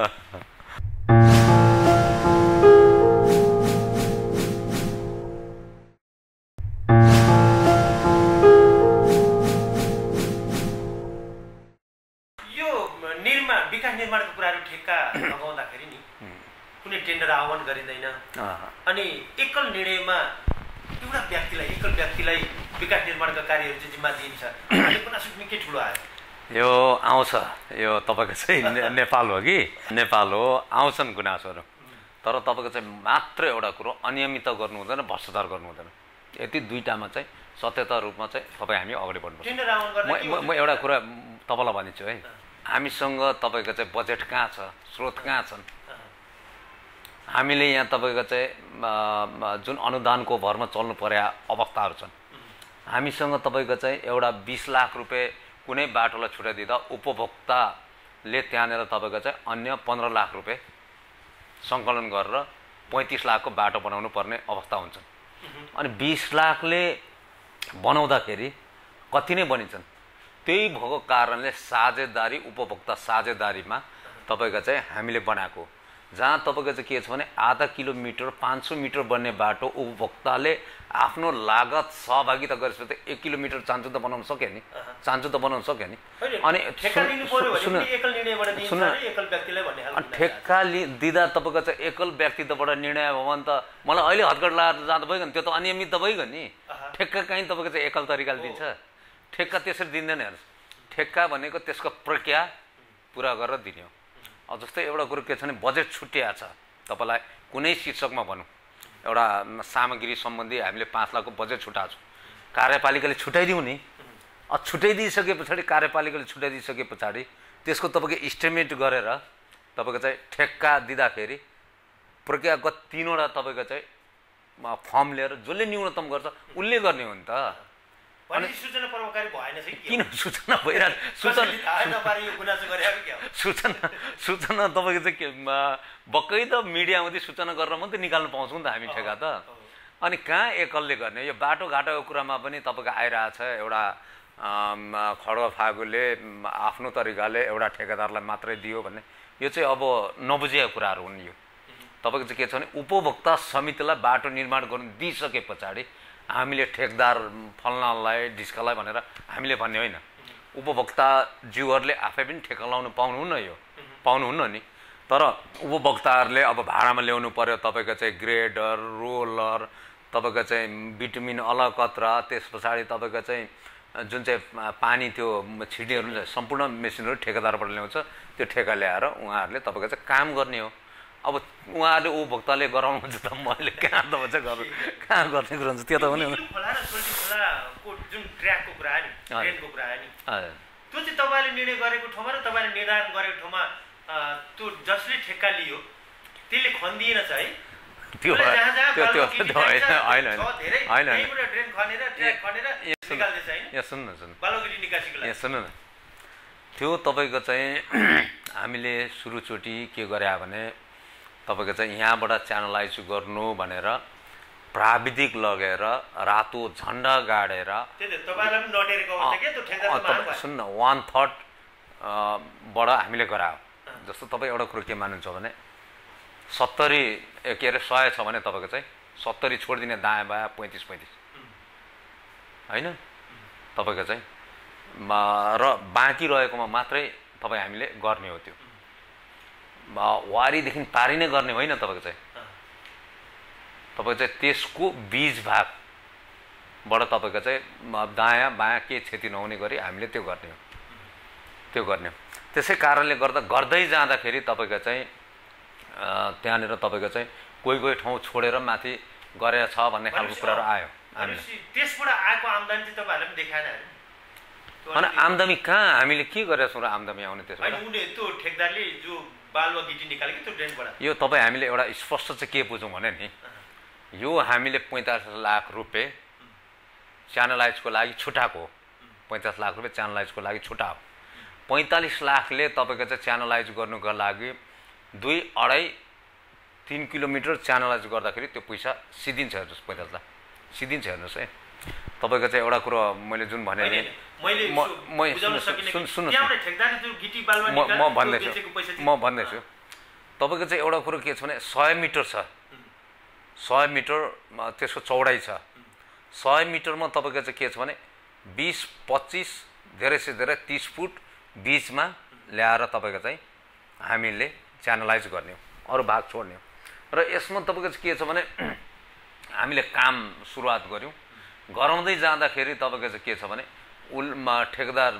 यो निर्माण विकास निर्माणको कुराहरू ठेक्का लगाउँदाखेरि नि कुनै टेन्डर आह्वान गरिँदैन, अनि एकल निर्णयमा एउटा व्यक्तिलाई एकल व्यक्तिलाई विकास निर्माणका कार्यहरू चाहिँ जिम्मा दिइन्छ, यो गुनासो निकै ठुलो आयो। यो आउँछ, यो तपाईँको चाहिँ नेपाल हो कि नेपाल हो, आउँछन् गुनासोहरू। तर तपाईँको चाहिँ मात्र एउटा कुरो अनियमित गर्नु हुँदैन, भ्रष्टाचार गर्नु हुँदैन। यति दुईटामा चाहिँ सत्यता रूपमा चाहिँ तपाईँ हामी अगाडि बढ्नुपर्छ। टेन्डर आह्वान गर्ने म म एउटा कुरा तपाईँलाई भनिदिन्छु है, हामीसँग तपाईँको चाहिँ बजेट कहाँ छ, स्रोत कहाँ छन्। हामीले यहाँ तपाईँको चाहिँ जुन अनुदानको भरमा चल्नु पर्या अवस्थाहरू छन्, हामीसँग तपाईँको चाहिँ एउटा बिस लाख रुपियाँ कुनै बाटोलाई छुट्याइदिँदा उपभोक्ताले त्यहाँनिर तपाईँको चाहिँ अन्य पन्ध्र लाख रुपियाँ सङ्कलन गरेर पैँतिस लाखको बाटो बनाउनु पर्ने अवस्था हुन्छ। अनि बिस लाखले बनाउँदाखेरि कति नै बनिन्छन्। त्यही भएको कारणले साझेदारी, उपभोक्ता साझेदारीमा तपाईँको चाहिँ हामीले बनाएको, जहाँ तपाईँको चाहिँ के छ भने आधा किलोमिटर पाँच सौ मिटर बन्ने बाटो उपभोक्ताले आफ्नो लागत सहभागिता गरेपछि एक किलोमिटर चान्चु त बनाउन सक्यो नि, चान्चु त बनाउन सक्यो नि। अनि ठेक्का दिँदा तपाईँको चाहिँ एकल व्यक्तित्वबाट निर्णय भयो भने त मलाई अहिले हतगढ लगाएर जाँदा भइगयो नि, त्यो त अनियमित त भइगयो नि। ठेक्का कहीँ तपाईँको चाहिँ एकल तरिकाले दिन्छ, ठेक्का त्यसरी दिँदैन। हेर्नुहोस्, ठेक्का भनेको त्यसको प्रक्रिया पुरा गरेर दिने हो। अब जस्तै एउटा कुरो के छ भने बजेट छुट्टिया छ, तपाईँलाई कुनै शीर्षकमा भनौँ एउटा सामग्री सम्बन्धी हामीले पाँच लाखको बजेट छुट्याएको छु, कार्यपालिकाले छुट्याइदिउँ नि। अब छुट्याइदिइसके पछाडि कार्यपालिकाले छुट्याइदिइसके पछाडि त्यसको तपाईँको इस्टिमेट गरेर तपाईँको चाहिँ ठेक्का दिँदाखेरि प्रक्रियागत तिनवटा तपाईँको चाहिँ फर्म लिएर जसले न्यूनतम गर्छ उसले गर्ने हो नि त। सूचना प्रभावकारी भएन चाहिँ किन सूचना भइरहेको सूचना सूचना सूचना तपाईँको चाहिँ के बक्कै त मिडियामध्ये सूचना गरेर मात्रै निकाल्नु पाउँछौँ नि त हामी ठेक्का त। अनि कहाँ एकलले गर्ने? यो बाटोघाटोको कुरामा पनि तपाईँको आइरहेछ, एउटा खड्ग फागुले आफ्नो तरिकाले एउटा ठेकेदारलाई मात्रै दियो भन्ने, यो चाहिँ अब नबुझेका कुराहरू हुन्। यो तपाईँको चाहिँ के छ भने उपभोक्ता समितिलाई बाटो निर्माण गर्नु दिइसके पछाडि हामीले ठेकदार फल्नालाई ढिस्कालाई भनेर हामीले भन्ने होइन, उपभोक्ताज्यूहरूले आफै पनि ठेक्का लाउनु पाउनुहुन्न, यो पाउनुहुन्न नि। तर उपभोक्ताहरूले अब भाडामा ल्याउनु पर्यो तपाईँको चाहिँ ग्रेडर, रोलर, तपाईँको चाहिँ बिटुमिन अलकत्रा, त्यस पछाडि तपाईँको चाहिँ जुन चाहिँ पानी त्यो छिर्नेहरू हुन्छ सम्पूर्ण मेसिनहरू ठेकेदारबाट ल्याउँछ, त्यो ठेक्का ल्याएर उहाँहरूले तपाईँको चाहिँ काम गर्ने हो। अब उहाँहरूले उपभोक्ताले गराउनुहुन्छ त मैले कहाँ त चाहिँ गर्नु कहाँ गर्ने कुरो हुन्छ त्यो त पनि जुन ट्र्याकको कुरा नि ट्रेनको कुरा नि त्यो चाहिँ तपाईँले निर्णय गरेको ठाउँमा र तपाईँले निर्धारण गरेको ठाउँमा त्यो जसले ठेक्का लियो त्यसले खनिदिएन छ है? त्यो त्यो त्यो होइन होइन होइन यहाँ सुन्नु सुन्नु यहाँ सुन्नु न, त्यो तपाईँको चाहिँ हामीले सुरुचोटि के गरे भने तपाईँको चाहिँ यहाँबाट च्यानलाइज गर्नु भनेर प्राविधिक लगेर रातो झन्डा गाडेर सुन्न वान थर्ड बाट हामीले गरायो, जस्तो तपाईँ एउटा कुरो के मान्नुहुन्छ भने सत्तरी के अरे सय छ भने तपाईँको चाहिँ सत्तरी छोडिदिने दायाँ बायाँ पैँतिस पैँतिस होइन तपाईँको चाहिँ र बाँकी रहेकोमा मात्रै तपाईँ हामीले गर्ने हो त्यो वारीदेखि पारी नै गर्ने होइन तपाईँको चाहिँ तपाईँको चाहिँ त्यसको बीज भागबाट तपाईँको चाहिँ दायाँ बायाँ के क्षति नहुने गरी हामीले त्यो गर्ने हो त्यो गर्ने हो त्यसै कारणले गर्दा गर्दै जाँदाखेरि तपाईँको चाहिँ त्यहाँनिर तपाईँको चाहिँ कोही कोही ठाउँ छोडेर माथि गरेर छ भन्ने खालको कुराहरू आयो हामीले त्यसबाट आएको आम्दानी चाहिँ तपाईँहरूले पनि देखाएन होइन आम्दानी कहाँ हामीले के गरेका छौँ र आम्दानी आउने त्यसबाट त्यो ठेकदारले जो बालुवा गिटी निकालेको त्यो ड्रेनबाट यो तपाईँ हामीले एउटा स्पष्ट चाहिँ के बुझौँ भने नि यो हामीले पैँतालिस लाख रुपियाँ च्यानलाइजको लागि छुटाएको पैँतालिस लाख रुपियाँ च्यानलाइजको लागि छुटाएको पैँतालिस लाखले तपाईँको चाहिँ च्यानलाइज गर्नुको लागि दुई अढाई तिन किलोमिटर च्यानलाइज गर्दाखेरि त्यो पैसा सिद्धिन्छ हेर्नुहोस् पैँतालिस लाख सिद्धिन्छ हेर्नुहोस् है तपाईँको चाहिँ एउटा कुरो मैले जुन भने नि सुन्नुहोस् म भन्दैछु म भन्दैछु तपाईँको चाहिँ एउटा कुरो के छ भने सय मिटर छ सय मिटर त्यसको चौडाइ छ सय मिटरमा तपाईँको चाहिँ के छ भने बिस पच्चिस धेरै से धेरै तिस फुट बिचमा ल्याएर तपाईँको चाहिँ हामीले च्यानलाइज गर्ने हो अरू भाग छोड्ने हो र यसमा तपाईँको चाहिँ के छ भने हामीले काम सुरुवात गऱ्यौँ गराउँदै जाँदाखेरि तपाईँको चाहिँ के छ भने उलमा ठेकेदार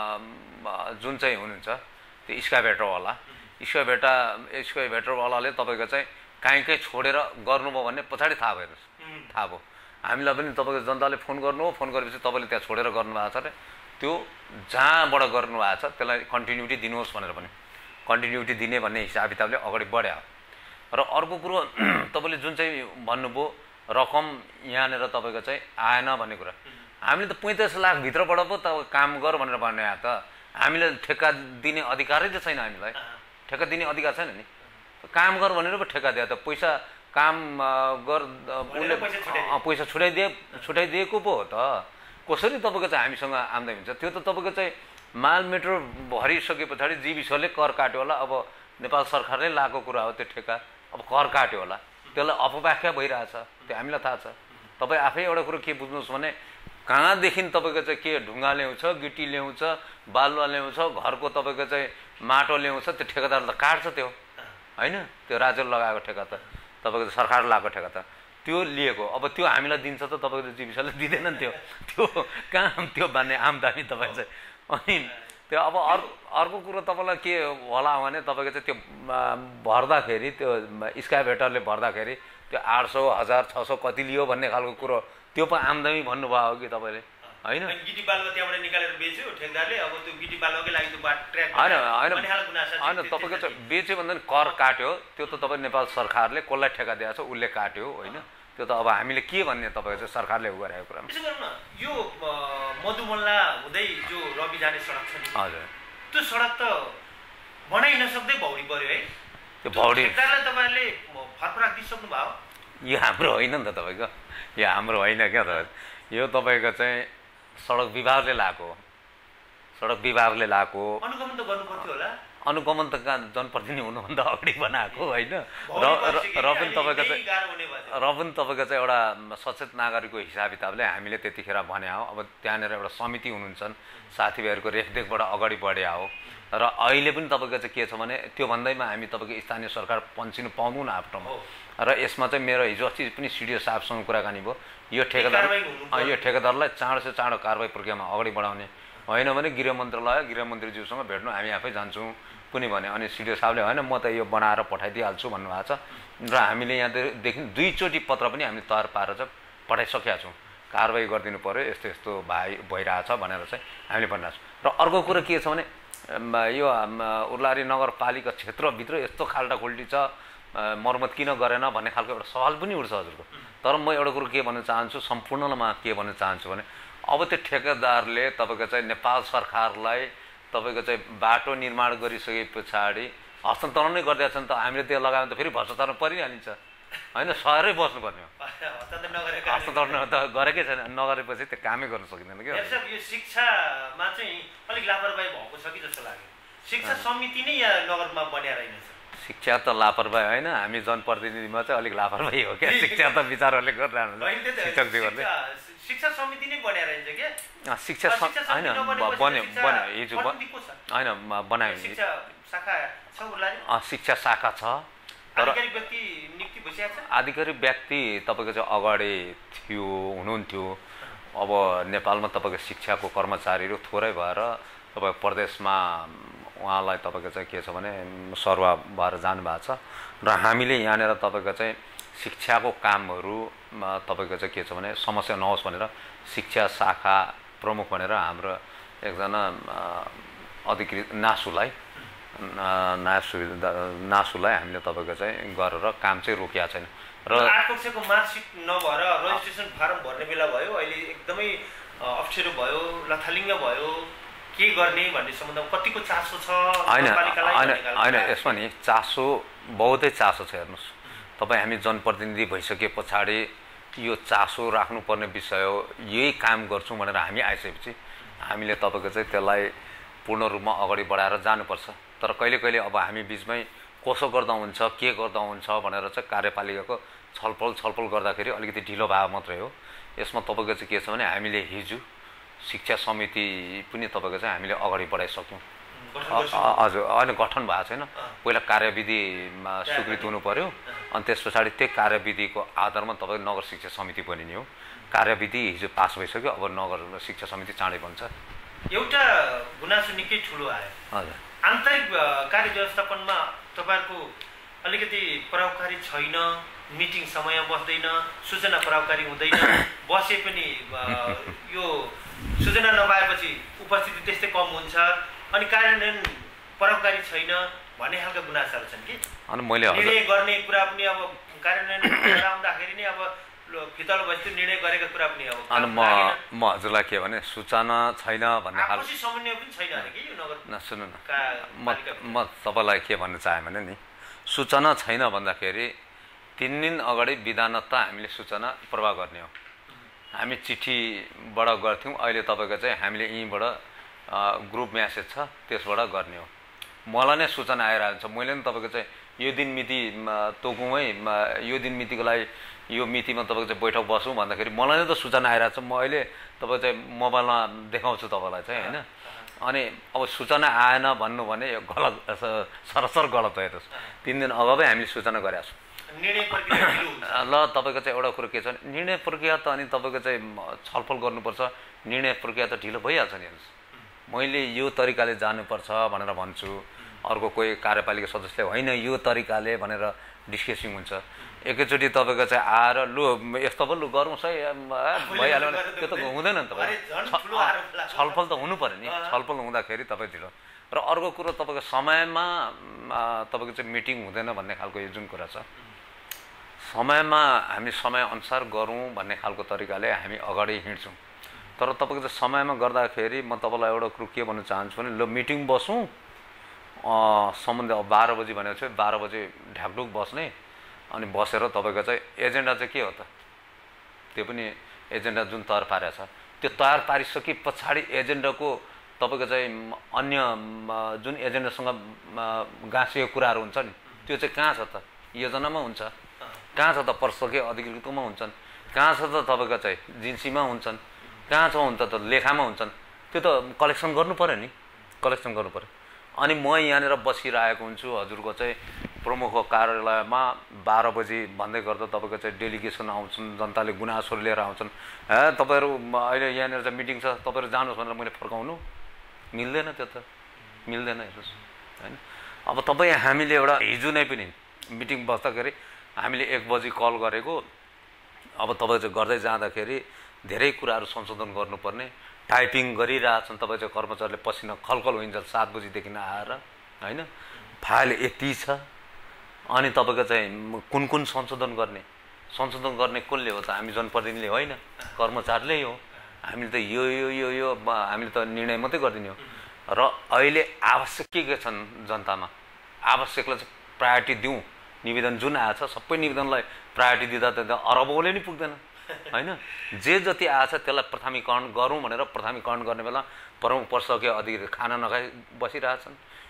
जुन चाहिँ हुनुहुन्छ त्यो स्काइभेटरवाला स्काइभेटा स्काइभेटरवालाले तपाईँको चाहिँ काहीँ कहीँ छोडेर गर्नुभयो भने पछाडि थाहा भयो थाहा भयो हामीलाई पनि तपाईँको जनताले फोन गर्नु हो फोन गरेपछि तपाईँले त्यहाँ छोडेर गर्नुभएको छ अरे त्यो जहाँबाट गर्नुभएको छ त्यसलाई कन्टिन्युटी दिनुहोस् भनेर पनि कन्टिन्युटी दिने भन्ने हिसाब किताबले अगाडि बढ्यो र अर्को कुरो तपाईँले जुन चाहिँ भन्नुभयो रकम यहाँनिर तपाईँको चाहिँ आएन भन्ने कुरा हामीले त पैँतालिस लाखभित्रबाट पो त काम गर भनेर भन्ने आयो त हामीले ठेक्का दिने अधिकारै त छैन हामीलाई ठेक्का दिने अधिकार छैन नि काम गर भनेर पो ठेक्का दियो त पैसा काम गर उसले पैसा छुट्याइदिए छुट्याइदिएको पो हो त कसरी तपाईँको चाहिँ हामीसँग आम्दानी हुन्छ त्यो त तपाईँको चाहिँ माल मिटर भरिसके पछाडि जीविसले कर काट्यो होला अब नेपाल सरकारले लगाएको कुरा हो त्यो ठेक्का अब कर काट्यो होला त्यसलाई अपव्याख्या भइरहेछ त्यो हामीलाई थाहा छ तपाईँ आफै एउटा कुरो के बुझ्नुहोस् भने कहाँदेखि तपाईँको चाहिँ के ढुङ्गा ल्याउँछ गिटी ल्याउँछ बालुवा ल्याउँछ घरको तपाईँको चाहिँ माटो ल्याउँछ त्यो ठेकेदार त काट्छ त्यो होइन त्यो राज्यले लगाएको ठेक्का त तपाईँको सरकारले लगाएको ठेक्का त त्यो लिएको अब त्यो हामीलाई दिन्छ त तपाईँको जीविसले दिँदैन नि त्यो त्यो कहाँ त्यो भन्ने आम्दानी तपाईँ चाहिँ अनि त्यो अब अर्को अर्को कुरो तपाईँलाई के होला भने तपाईँको चाहिँ त्यो भर्दाखेरि त्यो स्काइभेटरले भर्दाखेरि त्यो आठ सौ हजार छ सौ कति लियो भन्ने खालको कुरो त्यो पो आम्दानी भन्नुभयो हो कि तपाईँले होइन होइन होइन तपाईँको चाहिँ बेच्यो भन्दा पनि कर काट्यो त्यो त तपाईँ नेपाल सरकारले कसलाई ठेक्का दिएको छ उसले काट्यो होइन त्यो त अब हामीले के भन्ने तपाईँको चाहिँ सरकारले उ गरेको कुरा यो मधुमल्ला हुँदै जो रवि जाने सडक छ नि हजुर त्यो सडक त बनाइ नसक्दै भौडी पर्यो है त्यो भौडी तपाईँहरूले फरफराक दिइसक्नु भयो यो हाम्रो होइन नि त तपाईँको यो हाम्रो होइन क्या त यो तपाईँको चाहिँ सडक विभागले लगाएको सडक विभागले लगाएको अनुगमन त गर्नु पर्थ्यो होला अनुगमन त कहाँ जनप्रतिनिधि हुनुभन्दा अगाडि बनाएको होइन र र पनि तपाईँको चाहिँ र पनि तपाईँको चाहिँ एउटा सचेत नागरिकको हिसाब किताबले हामीले त्यतिखेर भने हो अब त्यहाँनिर एउटा समिति हुनुहुन्छन् साथीभाइहरूको रेखदेखबाट अगाडि बढे हो र अहिले पनि तपाईँको चाहिँ के छ भने त्यो भन्दैमा हामी तपाईँको स्थानीय सरकार पन्सिनु पाउनु न आफ्नोमा र यसमा चाहिँ मेरो हिजो अस्ति पनि सिडिओ साहबसँग कुराकानी भयो यो ठेकेदार यो ठेकेदारलाई चाँडो से चाँडो कारवाही प्रक्रियामा अगाडि बढाउने होइन भने गृह मन्त्रालय गृह मन्त्रीज्यूसँग भेट्नु हामी आफै जान्छौँ कुनै भने अनि सिडिओ साहबले होइन म त यो बनाएर पठाइदिइहाल्छु भन्नुभएको छ र हामीले यहाँदेखि दुईचोटि पत्र पनि हामीले तयार पारेर चाहिँ पठाइसकेका छौँ कारवाही गरिदिनु पऱ्यो यस्तो यस्तो भाइ भइरहेछ भनेर चाहिँ हामीले भनिरहेको छौँ र अर्को कुरो के छ भने यो उर्लारी नगरपालिका क्षेत्रभित्र यस्तो खाल्टा खुल्टी छ मर्मत किन गरेन भन्ने खालको एउटा सवाल पनि उठ्छ हजुरको तर म एउटा कुरो के भन्न चाहन्छु सम्पूर्णमा के भन्न चाहन्छु भने अब त्यो ठेकेदारले तपाईँको चाहिँ नेपाल सरकारलाई तपाईँको चाहिँ बाटो निर्माण गरिसके पछाडि हस्तान्तरण नै गरिदिएको छ नि त हामीले त्यो लगायो भने त फेरि भ्रष्टाचारमा परिहालिन्छ होइन सहरै बस्नुपर्ने हो हस्तान्तरण त गरेकै छैन नगरेपछि त्यो कामै गर्न सकिँदैन क्या यो शिक्षामा चाहिँ अलिक लापरवाही भएको छ कि जस्तो लाग्यो शिक्षा समिति नै यहाँ नगरमा बन्या रहेनछ। शिक्षा त लापरवाही होइन, हामी जनप्रतिनिधिमा चाहिँ अलिक लापरवाही हो क्या। शिक्षा त विचारहरूले गरिरहनु शिक्षकज्यूहरूले शिक्षा समिति नै बन्या रहेछ क्या। शिक्षा होइन बन्यो बन्यो हिजो होइन बनायो शिक्षा शाखा छ उसलाई शिक्षा शाखा छ तर आधिकारिक व्यक्ति नियुक्ति भइसकेको छ। आधिकारिक व्यक्ति तपाईँको चाहिँ अगाडि थियो हुनुहुन्थ्यो। अब नेपालमा तपाईँको शिक्षाको कर्मचारीहरू थोरै भएर तपाईँ प्रदेशमा उहाँलाई तपाईँको चाहिँ के छ भने सरुवा भएर जानुभएको छ र हामीले यहाँनिर तपाईँको चाहिँ शिक्षाको कामहरूमा तपाईँको चाहिँ के छ भने समस्या नहोस् भनेर शिक्षा शाखा प्रमुख भनेर हाम्रो एकजना अधिकृत नासुलाई नासु नासुलाई हामीले तपाईँको चाहिँ गरेर काम चाहिँ रोकिएको छैन। र आठ कक्षाको मार्कसिट नभएर रजिस्ट्रेसन फारम भर्ने बेला भयो, अहिले एकदमै अप्ठ्यारो भयो, लथालिङ्ग भयो, के गर्ने भन्ने सम्बन्धमा कतिको चासो छ नगरपालिकालाई? होइन होइन यसमा नि चासो बहुतै चासो छ। हेर्नुहोस् तपाईँ हामी जनप्रतिनिधि भइसके पछाडि यो चासो राख्नुपर्ने विषय हो। यही काम गर्छौँ भनेर हामी आइसकेपछि हामीले तपाईँको चाहिँ त्यसलाई पूर्ण रूपमा अगाडि बढाएर जानुपर्छ। तर कहिले कहिले अब हामी बिचमै कसो गर्दा हुन्छ के गर्दा हुन्छ भनेर चाहिँ कार्यपालिकाको छलफल छलफल गर्दाखेरि अलिकति ढिलो भए मात्रै हो। यसमा तपाईँको चाहिँ के छ भने हामीले हिजो शिक्षा समिति पनि तपाईँको चाहिँ हामीले अगाडि बढाइसक्यौँ। हजुर होइन गठन भएको छैन, पहिला कार्यविधिमा स्वीकृत हुनु पर्यो अनि त्यस पछाडि त्यही कार्यविधिको आधारमा तपाईँको नगर शिक्षा समिति बनिने हो। कार्यविधि हिजो पास भइसक्यो, अब नगर शिक्षा समिति चाँडै बन्छ। एउटा गुनासो निकै ठुलो आयो। हजुर आन्तरिक कार्य व्यवस्थापनमा तपाईँहरूको अलिकति प्रभावकारी छैन, मिटिङ समय बस्दैन, सूचना प्रभावकारी हुँदैन, बसे पनि यो सूचना नपाएपछि उपस्थिति त्यस्तै कम हुन्छ अनि कार्यान्वयन प्रभावकारी छैन भन्ने खालका गुनासाहरू छन् कि। अनि मैले निर्णय गर्ने कुरा पनि अब कार्यान्वयन गराउँदाखेरि नै अब फितल बस्ती निर्णय गरेका कुरा पनि अब अनि म म हजुरलाई के भने सूचना छैन भन्ने खालको आपसी समन्वय पनि छैन अरे कि यो नगर। न सुन्नु न, म म तपाईँलाई के भन्न चाहेँ भने नि सूचना छैन भन्दाखेरि तिन दिन अगाडि विधानतः हामीले सूचना प्रवाह गर्ने हो। हामी चिठीबाट गर्थ्यौँ, अहिले तपाईँको चाहिँ हामीले यहीँबाट ग्रुप म्यासेज छ त्यसबाट गर्ने हो। मलाई नै सूचना आइरहेको छ, मैले नि तपाईँको चाहिँ यो दिन मिति तोकौँ है, यो दिन मितिको लागि यो मितिमा तपाईँको चाहिँ बैठक बसौँ भन्दाखेरि मलाई नै त सूचना आइरहेको छ। म अहिले तपाईँको चाहिँ मोबाइलमा देखाउँछु तपाईँलाई चाहिँ होइन। अनि अब सूचना आएन भन्नु भने यो गलत सरसर गलत हो। हेर्नुहोस् तिन दिन अगावै हामीले सूचना गरेका छौँ। निर्णय प्रक्रिया ल तपाईँको चाहिँ एउटा कुरो के छ भने निर्णय प्रक्रिया त अनि तपाईँको चाहिँ छलफल गर्नुपर्छ, निर्णय प्रक्रिया त ढिलो भइहाल्छ नि। हेर्नुहोस् मैले यो तरिकाले जानुपर्छ भनेर भन्छु, अर्को कोही कार्यपालिका सदस्यले होइन यो तरिकाले भनेर डिस्कसिङ हुन्छ। एकैचोटि तपाईँको चाहिँ आएर लु यस्तो पो लु गरौँ है भइहाल्यो भने त्यो त हुँदैन नि। तपाईँ छलफल त हुनु पऱ्यो नि, छलफल हुँदाखेरि तपाईँ ढिलो। र अर्को कुरो तपाईँको समयमा तपाईँको चाहिँ मिटिङ हुँदैन भन्ने खालको यो जुन कुरा छ, समयमा हामी समयअनुसार गरौँ भन्ने खालको तरिकाले हामी अगाडि हिँड्छौँ। तर तपाईँको चाहिँ समयमा गर्दाखेरि म तपाईँलाई एउटा कुरो के भन्न चाहन्छु भने ल मिटिङ बसौँ सम्बन्ध अब बाह्र बजी भनेको चाहिँ बाह्र बजी ढ्याकढुक बस्ने अनि बसेर तपाईँको चाहिँ एजेन्डा चाहिँ के हो त, त्यो पनि एजेन्डा जुन तयार पारेको छ त्यो तयार पारिसके पछाडि एजेन्डाको तपाईँको चाहिँ अन्य जुन एजेन्डासँग गाँसिएको कुराहरू हुन्छ नि त्यो चाहिँ कहाँ छ त, योजनामा हुन्छ, कहाँ छ त प्रशासकीय अधिकृतमा हुन्छन्, कहाँ छ त तपाईँको चाहिँ जिन्सीमा हुन्छन्, कहाँ छ हुन्छ त लेखामा हुन्छन्, त्यो त कलेक्सन गर्नु पऱ्यो नि, कलेक्सन गर्नु पऱ्यो। अनि म यहाँनिर बसिरहेको हुन्छु हजुरको चाहिँ प्रमुखको कार्यालयमा बाह्र बजी भन्दै गर्दा तपाईँको चाहिँ डेलिगेसन आउँछन्, जनताले गुनासोहरू लिएर आउँछन्, हे तपाईँहरू अहिले यहाँनिर चाहिँ मिटिङ छ तपाईँहरू जानुहोस् भनेर मैले फर्काउनु मिल्दैन, त्यो त मिल्दैन। हेर्नुहोस् होइन अब तपाईँ हामीले एउटा हिजो नै पनि मिटिङ बस्दाखेरि हामीले एक बजी कल गरेको, अब तपाईँ चाहिँ गर्दै जाँदाखेरि धेरै कुराहरू संशोधन गर्नुपर्ने, टाइपिङ गरिरहेछन् तपाईँ चाहिँ कर्मचारीले पसिना खलखल हुन्छ सात बजीदेखि आएर होइन, फाइल यति छ अनि तपाईँको चाहिँ कुन कुन संशोधन गर्ने, संशोधन गर्ने कसले हो त, हामी जनप्रतिनिधिले होइन कर्मचारीले हो। हामीले त यो यो यो यो हामीले त निर्णय मात्रै गरिदिने हो। र अहिले आवश्यक के के छन् जनतामा, आवश्यकलाई चाहिँ प्रायोरिटी दिउँ, निवेदन जुन आएछ सबै निवेदनलाई प्रायोरिटी दिँदा त अरबौँले नि पुग्दैन होइन। जे जति आएछ त्यसलाई प्राथमिकरण गरौँ भनेर प्राथमिकरण गर्ने बेला प्रमुख प्रशासकीय अधिकारी खाना नखाइ बसिरहेछन्,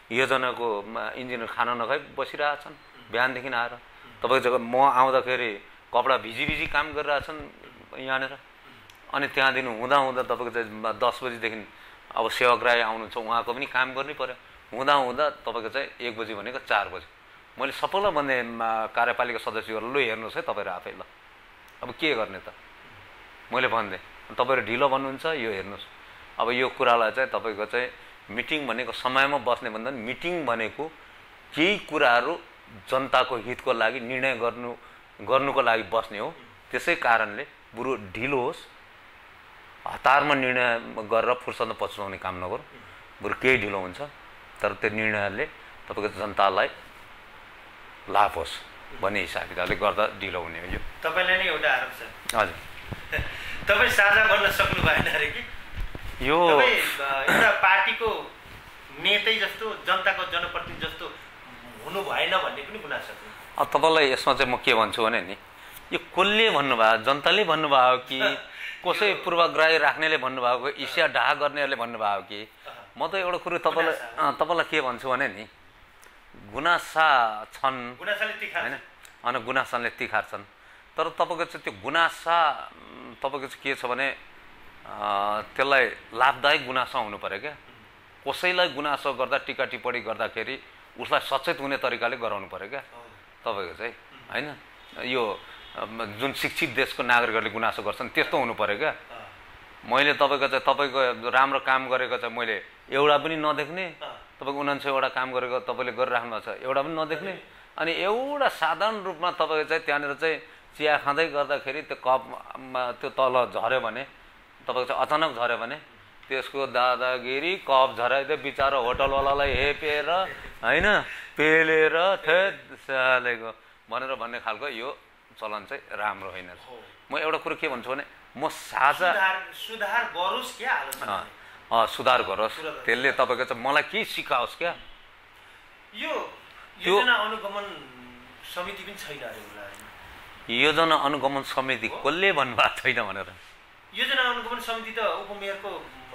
योजनाको इन्जिनियर खाना नखाइ बसिरहेछन् बिहानदेखि आएर। तपाईँको जग्गा म आउँदाखेरि कपडा भिजी भिजी काम गरिरहेछन् यहाँनिर। अनि त्यहाँदेखि हुँदा हुँदा तपाईँको चाहिँ दस बजीदेखि अब सेवक राई आउनुहुन्छ, उहाँको पनि काम गर्नै पर्यो। हुँदा हुँदा तपाईँको चाहिँ एक बजी भनेको चार बजी। मैले सबैलाई भन्ने कार्यपालिका सदस्यहरू, लु हेर्नुहोस् है तपाईँहरू आफै, ल अब के गर्ने त मैले भनिदिएँ। तपाईँहरू ढिलो भन्नुहुन्छ, यो हेर्नुहोस्। अब यो कुरालाई चाहिँ तपाईँको चाहिँ मिटिङ भनेको समयमा बस्ने भन्दा पनि मिटिङ भनेको केही कुराहरू जनताको हितको लागि निर्णय गर्नु गर्नुको लागि बस्ने हो। त्यसै कारणले बरु ढिलो होस्, हतारमा निर्णय गरेर फुर्सदमा पछुताउने काम नगरौँ, बरु केही ढिलो हुन्छ तर त्यो निर्णयले तपाईँको जनतालाई लाभ होस् भन्ने हिसाब किताबले गर्दा ढिलो हुने हो। यो तपाईँलाई नै एउटा आरोप छ। हजुर, तपाईँ साझा गर्न सक्नु भएन अरे कि? यो एउटा पार्टीको नेतै जस्तो, जनताको जनप्रतिनिधि जस्तो हुनु भएन भन्ने पनि गुनासो छ। अब तपाईँलाई यसमा चाहिँ म के भन्छु भने नि, यो कसले भन्नुभयो, जनताले भन्नुभयो कि कसै पूर्वाग्रह राख्नेले भन्नुभएको, ईर्ष्या डाहा गर्नेहरूले भन्नुभयो कि? म त एउटा कुरो तपाईँलाई तपाईँलाई के भन्छु भने नि, गुनासा छन् होइन, अनि गुनासाले तिखार्छन्। तर तपाईँको चाहिँ त्यो गुनासा तपाईँको चाहिँ के छ भने त्यसलाई लाभदायक गुनासा हुनु पऱ्यो क्या। कसैलाई गुनासो गर्दा, टिका टिप्पणी गर्दाखेरि उसलाई सचेत हुने तरिकाले गराउनु पऱ्यो क्या तपाईँको चाहिँ होइन। यो जुन शिक्षित देशको नागरिकहरूले गुनासो गर्छन् त्यस्तो हुनु पऱ्यो क्या। मैले तपाईँको चाहिँ तपाईँको राम्रो काम गरेको चाहिँ मैले एउटा पनि नदेख्ने, तपाईँको उनान्सयवटा काम गरेको तपाईँले गरिराख्नु भएको छ एउटा पनि नदेख्ने, अनि एउटा साधारण रूपमा तपाईँको चाहिँ त्यहाँनिर चाहिँ चिया खाँदै गर्दाखेरि त्यो कपमा त्यो तल झऱ्यो भने, तपाईँको चाहिँ अचानक झऱ्यो भने त्यसको दादागिरी कप झराइदियो बिचरा होटलवालालाई हेपेर होइन, पेलेर थेलेको भनेर भन्ने खालको यो चलन चाहिँ राम्रो होइन। म एउटा कुरो के भन्छु भने, म साझा सुधार गरोस् क्या, सुधार गरोस्, त्यसले तपाईँको चाहिँ मलाई के सिकाओस् क्या। यो योजना अनुगमन समिति पनि छैन अरे होला। योजना अनुगमन समिति कसले भन्नुभएको छैन भनेर? योजना अनुगमन समिति त उपमेयरको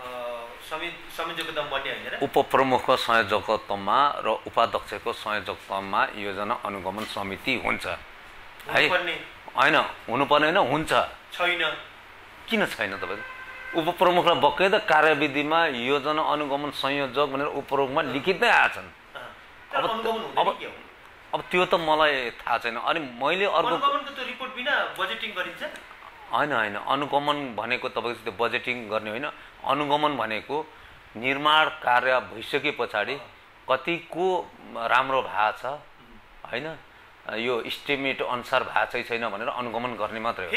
संयोजकत्वमा बन्ने होइन र? उपप्रमुखको संयोजकत्वमा र उपाध्यक्षको संयोजकत्वमा योजना अनुगमन समिति हुन्छ है, होइन हुनुपर्ने होइन, हुन्छ छैन। किन छैन? तपाईँको उपप्रमुखलाई बकाइदा कार्यविधिमा योजना अनुगमन संयोजक भनेर उपप्रमुखमा लिखितै आएछन्। अब अब अब त्यो त मलाई थाहा छैन। अनि मैले अर्को रिपोर्ट बिना बजेटिङ गरिन्छ होइन होइन, अनुगमन भनेको तपाईँको त्यो बजेटिङ गर्ने होइन। अनुगमन भनेको निर्माण कार्य भइसके पछाडि कतिको राम्रो भएको छ होइन, यो इस्टिमेट अनुसार भएको चाहिँ छैन भनेर अनुगमन गर्ने मात्रै हो।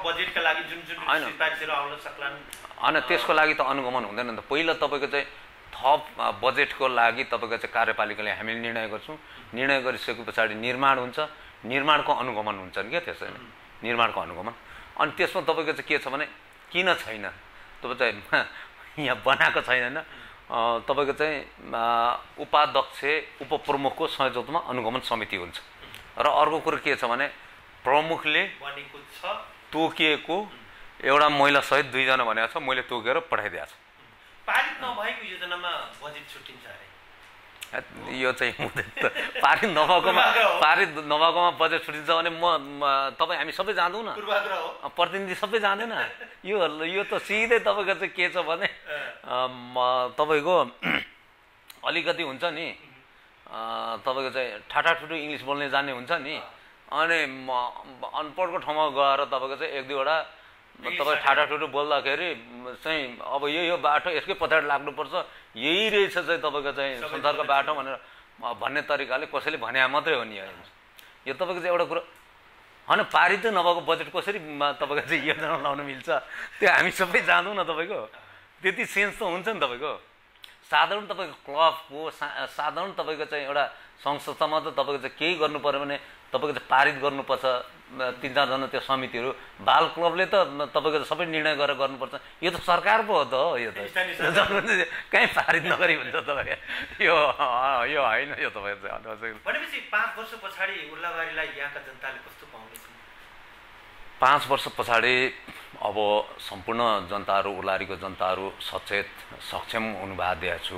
होइन, त्यसको लागि त अनुगमन हुँदैन नि त। पहिला तपाईँको चाहिँ थप बजेटको लागि तपाईँको चाहिँ कार्यपालिकाले हामीले निर्णय गर्छौँ, निर्णय गरिसके पछाडि निर्माण हुन्छ, निर्माणको अनुगमन हुन्छ नि क्या, त्यसै निर्माणको अनुगमन। अनि त्यसमा तपाईँको चाहिँ के छ भने किन छैन, तपाईँ चाहिँ यहाँ बनाएको छैन, तपाईँको चाहिँ उपाध्यक्ष उपप्रमुखको संयोजकत्वमा अनुगमन समिति हुन्छ। र अर्को कुरो के छ भने प्रमुखले तोकिएको एउटा महिला सहित दुईजना भनेको छ, मैले तोकेर पठाइदिएको छु। पारित नभएको योजनामा बजेट छुट्टिन्छ अरे? यो चाहिँ हुँदैन त। पारित नभएकोमा पारित नभएकोमा बजेट छुट्टिन्छ भने म तपाईँ हामी सबै जाँदैनौँ न, प्रतिनिधि सबै जाँदैन। यो यो त सिधै तपाईँको चाहिँ के छ भने तपाईँको अलिकति हुन्छ नि, तपाईँको चाहिँ ठाटाठुटु इङ्ग्लिस बोल्ने जान्ने हुन्छ नि, अनि अनपढको ठाउँमा गएर तपाईँको चाहिँ एक दुईवटा तपाईँ ठाटाठुटु बोल्दाखेरि चाहिँ अब यो यो बाटो यसकै पछाडि लाग्नुपर्छ, यही रहेछ चाहिँ तपाईँको चाहिँ संसारको बाटो भनेर भन्ने तरिकाले कसैले भने मात्रै हो नि। यो तपाईँको चाहिँ एउटा कुरो होइन, पारित नभएको बजेट कसरी तपाईँको चाहिँ योजना लाउन मिल्छ, त्यो हामी सबै जाँदैनौँ न। तपाईँको त्यति सेन्स त हुन्छ नि। तपाईँको साधारण तपाईँको क्लबको साधारण तपाईँको चाहिँ एउटा सङ्घ संस्थामा त तपाईँको चाहिँ केही गर्नु पऱ्यो भने तपाईँको चाहिँ पारित गर्नुपर्छ। तिन चारजना त्यो समितिहरू, बाल क्लबले त तपाईँको सबै निर्णय गरेर गर्नुपर्छ। यो त सरकार पो हो त हो, यो त कहीँ पारित नगरी हुन्छ तपाईँ, यो यो होइन। यो तपाईँको भनेपछि पाँच वर्ष पछाडि उर्लाबारीलाई यहाँका जनताले कस्तो पाउँदैछ? पाँच वर्ष पछाडि अब सम्पूर्ण जनताहरू, उर्लाबारीको जनताहरू सचेत सक्षम हुनुभएको दिएको छु।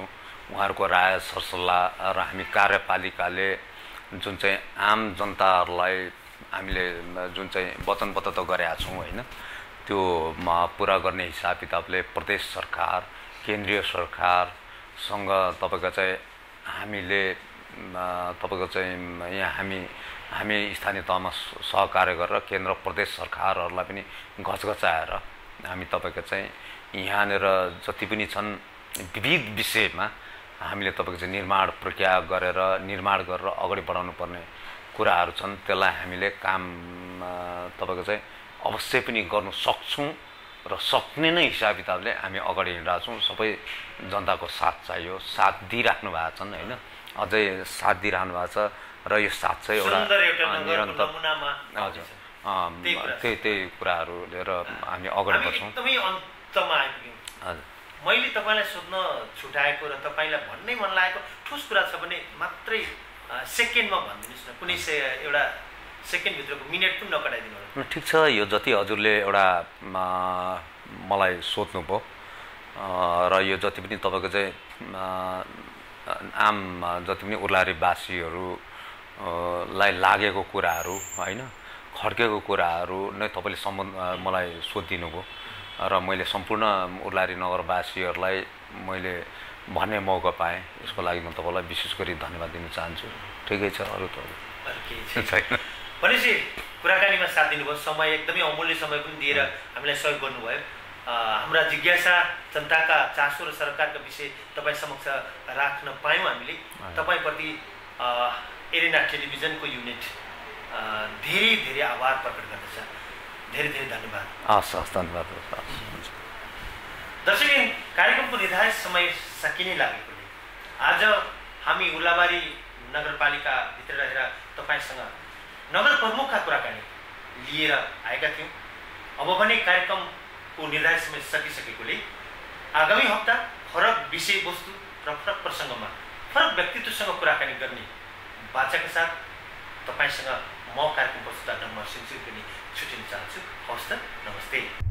उहाँहरूको राय सरसल्लाह र हामी कार्यपालिकाले जुन चाहिँ आम जनताहरूलाई हामीले जुन चाहिँ वचनबद्ध त गरेका छौँ होइन, त्यो पुरा गर्ने हिसाब किताबले प्रदेश सरकार, केन्द्रीय सरकारसँग तपाईँको चाहिँ हामीले तपाईँको चाहिँ यहाँ हामी हामी स्थानीय तहमा सहकार्य गरेर केन्द्र प्रदेश सरकारहरूलाई पनि घचघचाएर हामी तपाईँको चाहिँ यहाँनिर जति पनि छन् विविध विषयमा हामीले तपाईँको चाहिँ निर्माण प्रक्रिया गरेर निर्माण गरेर अगाडि बढाउनु पर्ने कुराहरू छन्, त्यसलाई हामीले काम तपाईँको चाहिँ अवश्य पनि गर्नु सक्छौँ र सक्ने नै हिसाब किताबले हामी अगाडि हिँडिरहेको छौँ। सबै जनताको साथ चाहियो, साथ दिइराख्नु भएको छन् होइन, अझै साथ दिइरहनु भएको छ र यो साथ चाहिँ एउटा निरन्तर हजुर त्यही त्यही कुराहरू लिएर हामी अगाडि बढ्छौँ। एकदमै अन्तमा आइपुग्यौँ। हजुर, मैले तपाईँलाई सोध्न छुट्याएको र तपाईँलाई भन्नै मन लागेको ठोस कुरा छ भने मात्रै सेकेन्डमा भनिदिनुहोस् न, कुनै एउटा सेकेन्डभित्रको मिनट पनि नकटाइदिनु होला। ठिक छ, यो जति हजुरले एउटा मलाई सोध्नुभयो र यो जति पनि तपाईँको चाहिँ आम जति पनि उर्लारीवासीहरूलाई लागेको कुराहरू होइन, खड्केको कुराहरू नै तपाईँले सम्बन्ध मलाई सोधिदिनु भयो र मैले सम्पूर्ण उर्लारी नगरवासीहरूलाई मैले भन्ने मौका पाएँ, यसको लागि म तपाईँलाई विशेष गरी धन्यवाद दिन चाहन्छु। ठिकै छ, अरू त छैन। भनेपछि कुराकानीमा साथ दिनुभयो, समय एकदमै अमूल्य समय पनि दिएर हामीलाई सहयोग गर्नुभयो। हाम्रा जिज्ञासा, जनताका चासो र सरकारका विषय तपाईँ समक्ष राख्न पायौँ हामीले। तपाईँप्रति एरेना टेलिभिजनको युनिट धेरै धेरै आभार प्रकट गर्दछ। धेरै धेरै धन्यवाद। हस् हस्, धन्यवाद। दर्शक, कार्यक्रमको निर्धारित समय सकिने लागेकोले आज हामी उर्लाबारी नगरपालिकाभित्र रहेर तपाईँसँग नगर प्रमुखका कुराकानी लिएर आएका थियौँ। अब भने कार्यक्रमको निर्धारित समय सकिसकेकोले आगामी हप्ता फरक विषयवस्तु र फरक प्रसङ्गमा फरक व्यक्तित्वसँग कुराकानी गर्ने बाचाका साथ तपाईँसँग म कार्यक्रम प्रस्तुता डम्बर सिंह पनि छुट्टिन चाहन्छु। हवस् त, नमस्ते।